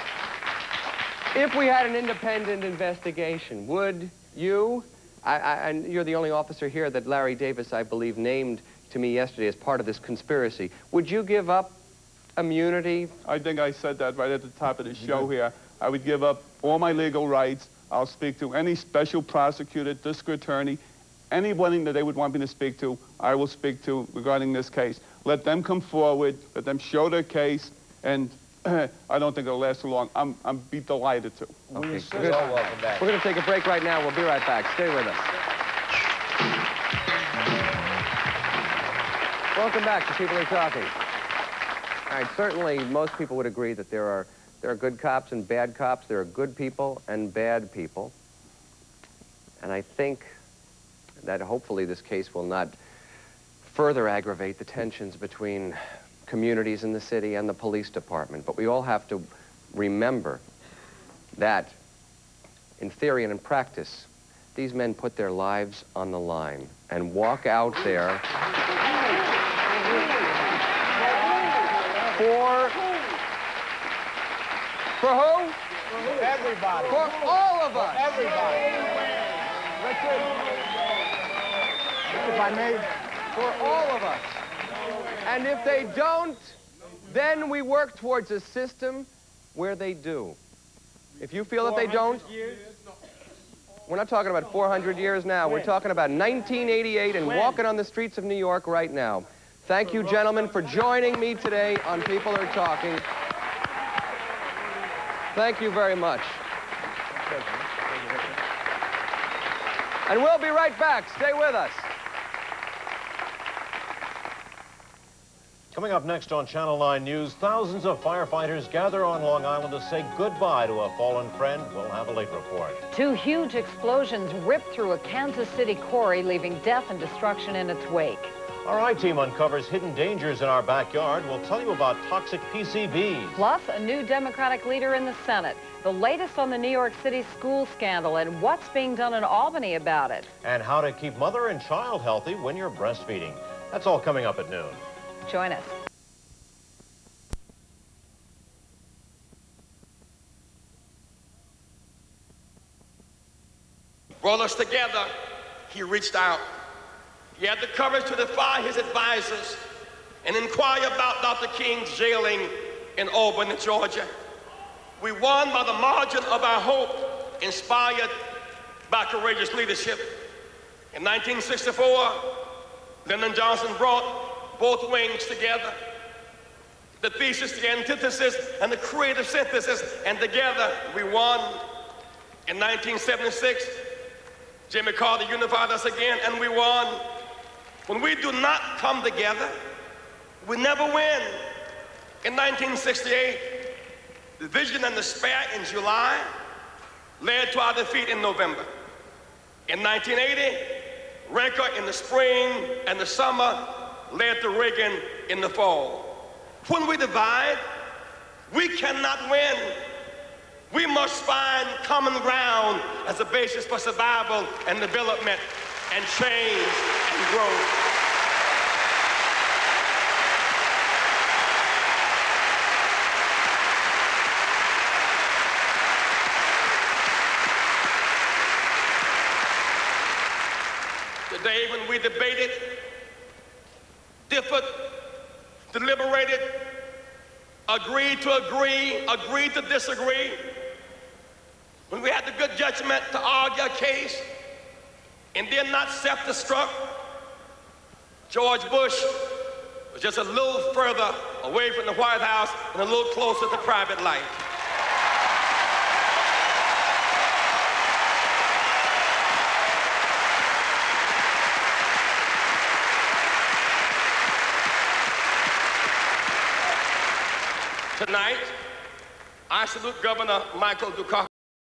investigation, would you, and you're the only officer here that Larry Davis, I believe, named to me yesterday as part of this conspiracy, would you give up immunity? I think I said that right at the top of the show here. I would give up all my legal rights. I'll speak to any special prosecutor, district attorney, anybody that they would want me to speak to, I will speak to regarding this case. Let them come forward, let them show their case, and I don't think it'll last too long. I'm be delighted to. Okay, good. Welcome back. We're going to take a break right now. We'll be right back. Stay with us. Welcome back to People Are Talking. All right, certainly most people would agree that there are good cops and bad cops. There are good people and bad people. And I think that hopefully this case will not further aggravate the tensions between communities in the city and the police department. But we all have to remember that in theory and in practice, these men put their lives on the line and walk out there for who? Everybody. For all of us. Everybody. That's it. If I may. For all of us. And if they don't, then we work towards a system where they do. If you feel that they don't, we're not talking about 400 years now. We're talking about 1988 and walking on the streets of New York right now. Thank you, gentlemen, for joining me today on People Are Talking. Thank you very much. And we'll be right back. Stay with us. Coming up next on Channel 9 News, thousands of firefighters gather on Long Island to say goodbye to a fallen friend. We'll have a late report. 2 huge explosions ripped through a Kansas City quarry, leaving death and destruction in its wake. Our I-Team uncovers hidden dangers in our backyard. We'll tell you about toxic PCBs. Plus, a new Democratic leader in the Senate. The latest on the New York City school scandal and what's being done in Albany about it. And how to keep mother and child healthy when you're breastfeeding. That's all coming up at noon. Join us. brought us together, he reached out. He had the courage to defy his advisors and inquire about Dr. King's jailing in Albany, Georgia. We won by the margin of our hope, inspired by courageous leadership. In 1964, Lyndon Johnson brought both wings together, the thesis, the antithesis, and the creative synthesis, and together we won. In 1976, Jimmy Carter unified us again, and we won. When we do not come together, we never win. In 1968, division and despair in July led to our defeat in November. In 1980, rancor in the spring and the summer led to Reagan in the fall. When we divide, we cannot win. We must find common ground as a basis for survival and development and change and growth. Today, when we debated, differed, deliberated, agreed to agree, agreed to disagree, when we had the good judgment to argue a case and then not self-destruct, George Bush was just a little further away from the White House and a little closer to private life. Tonight, I salute Governor Michael Dukakis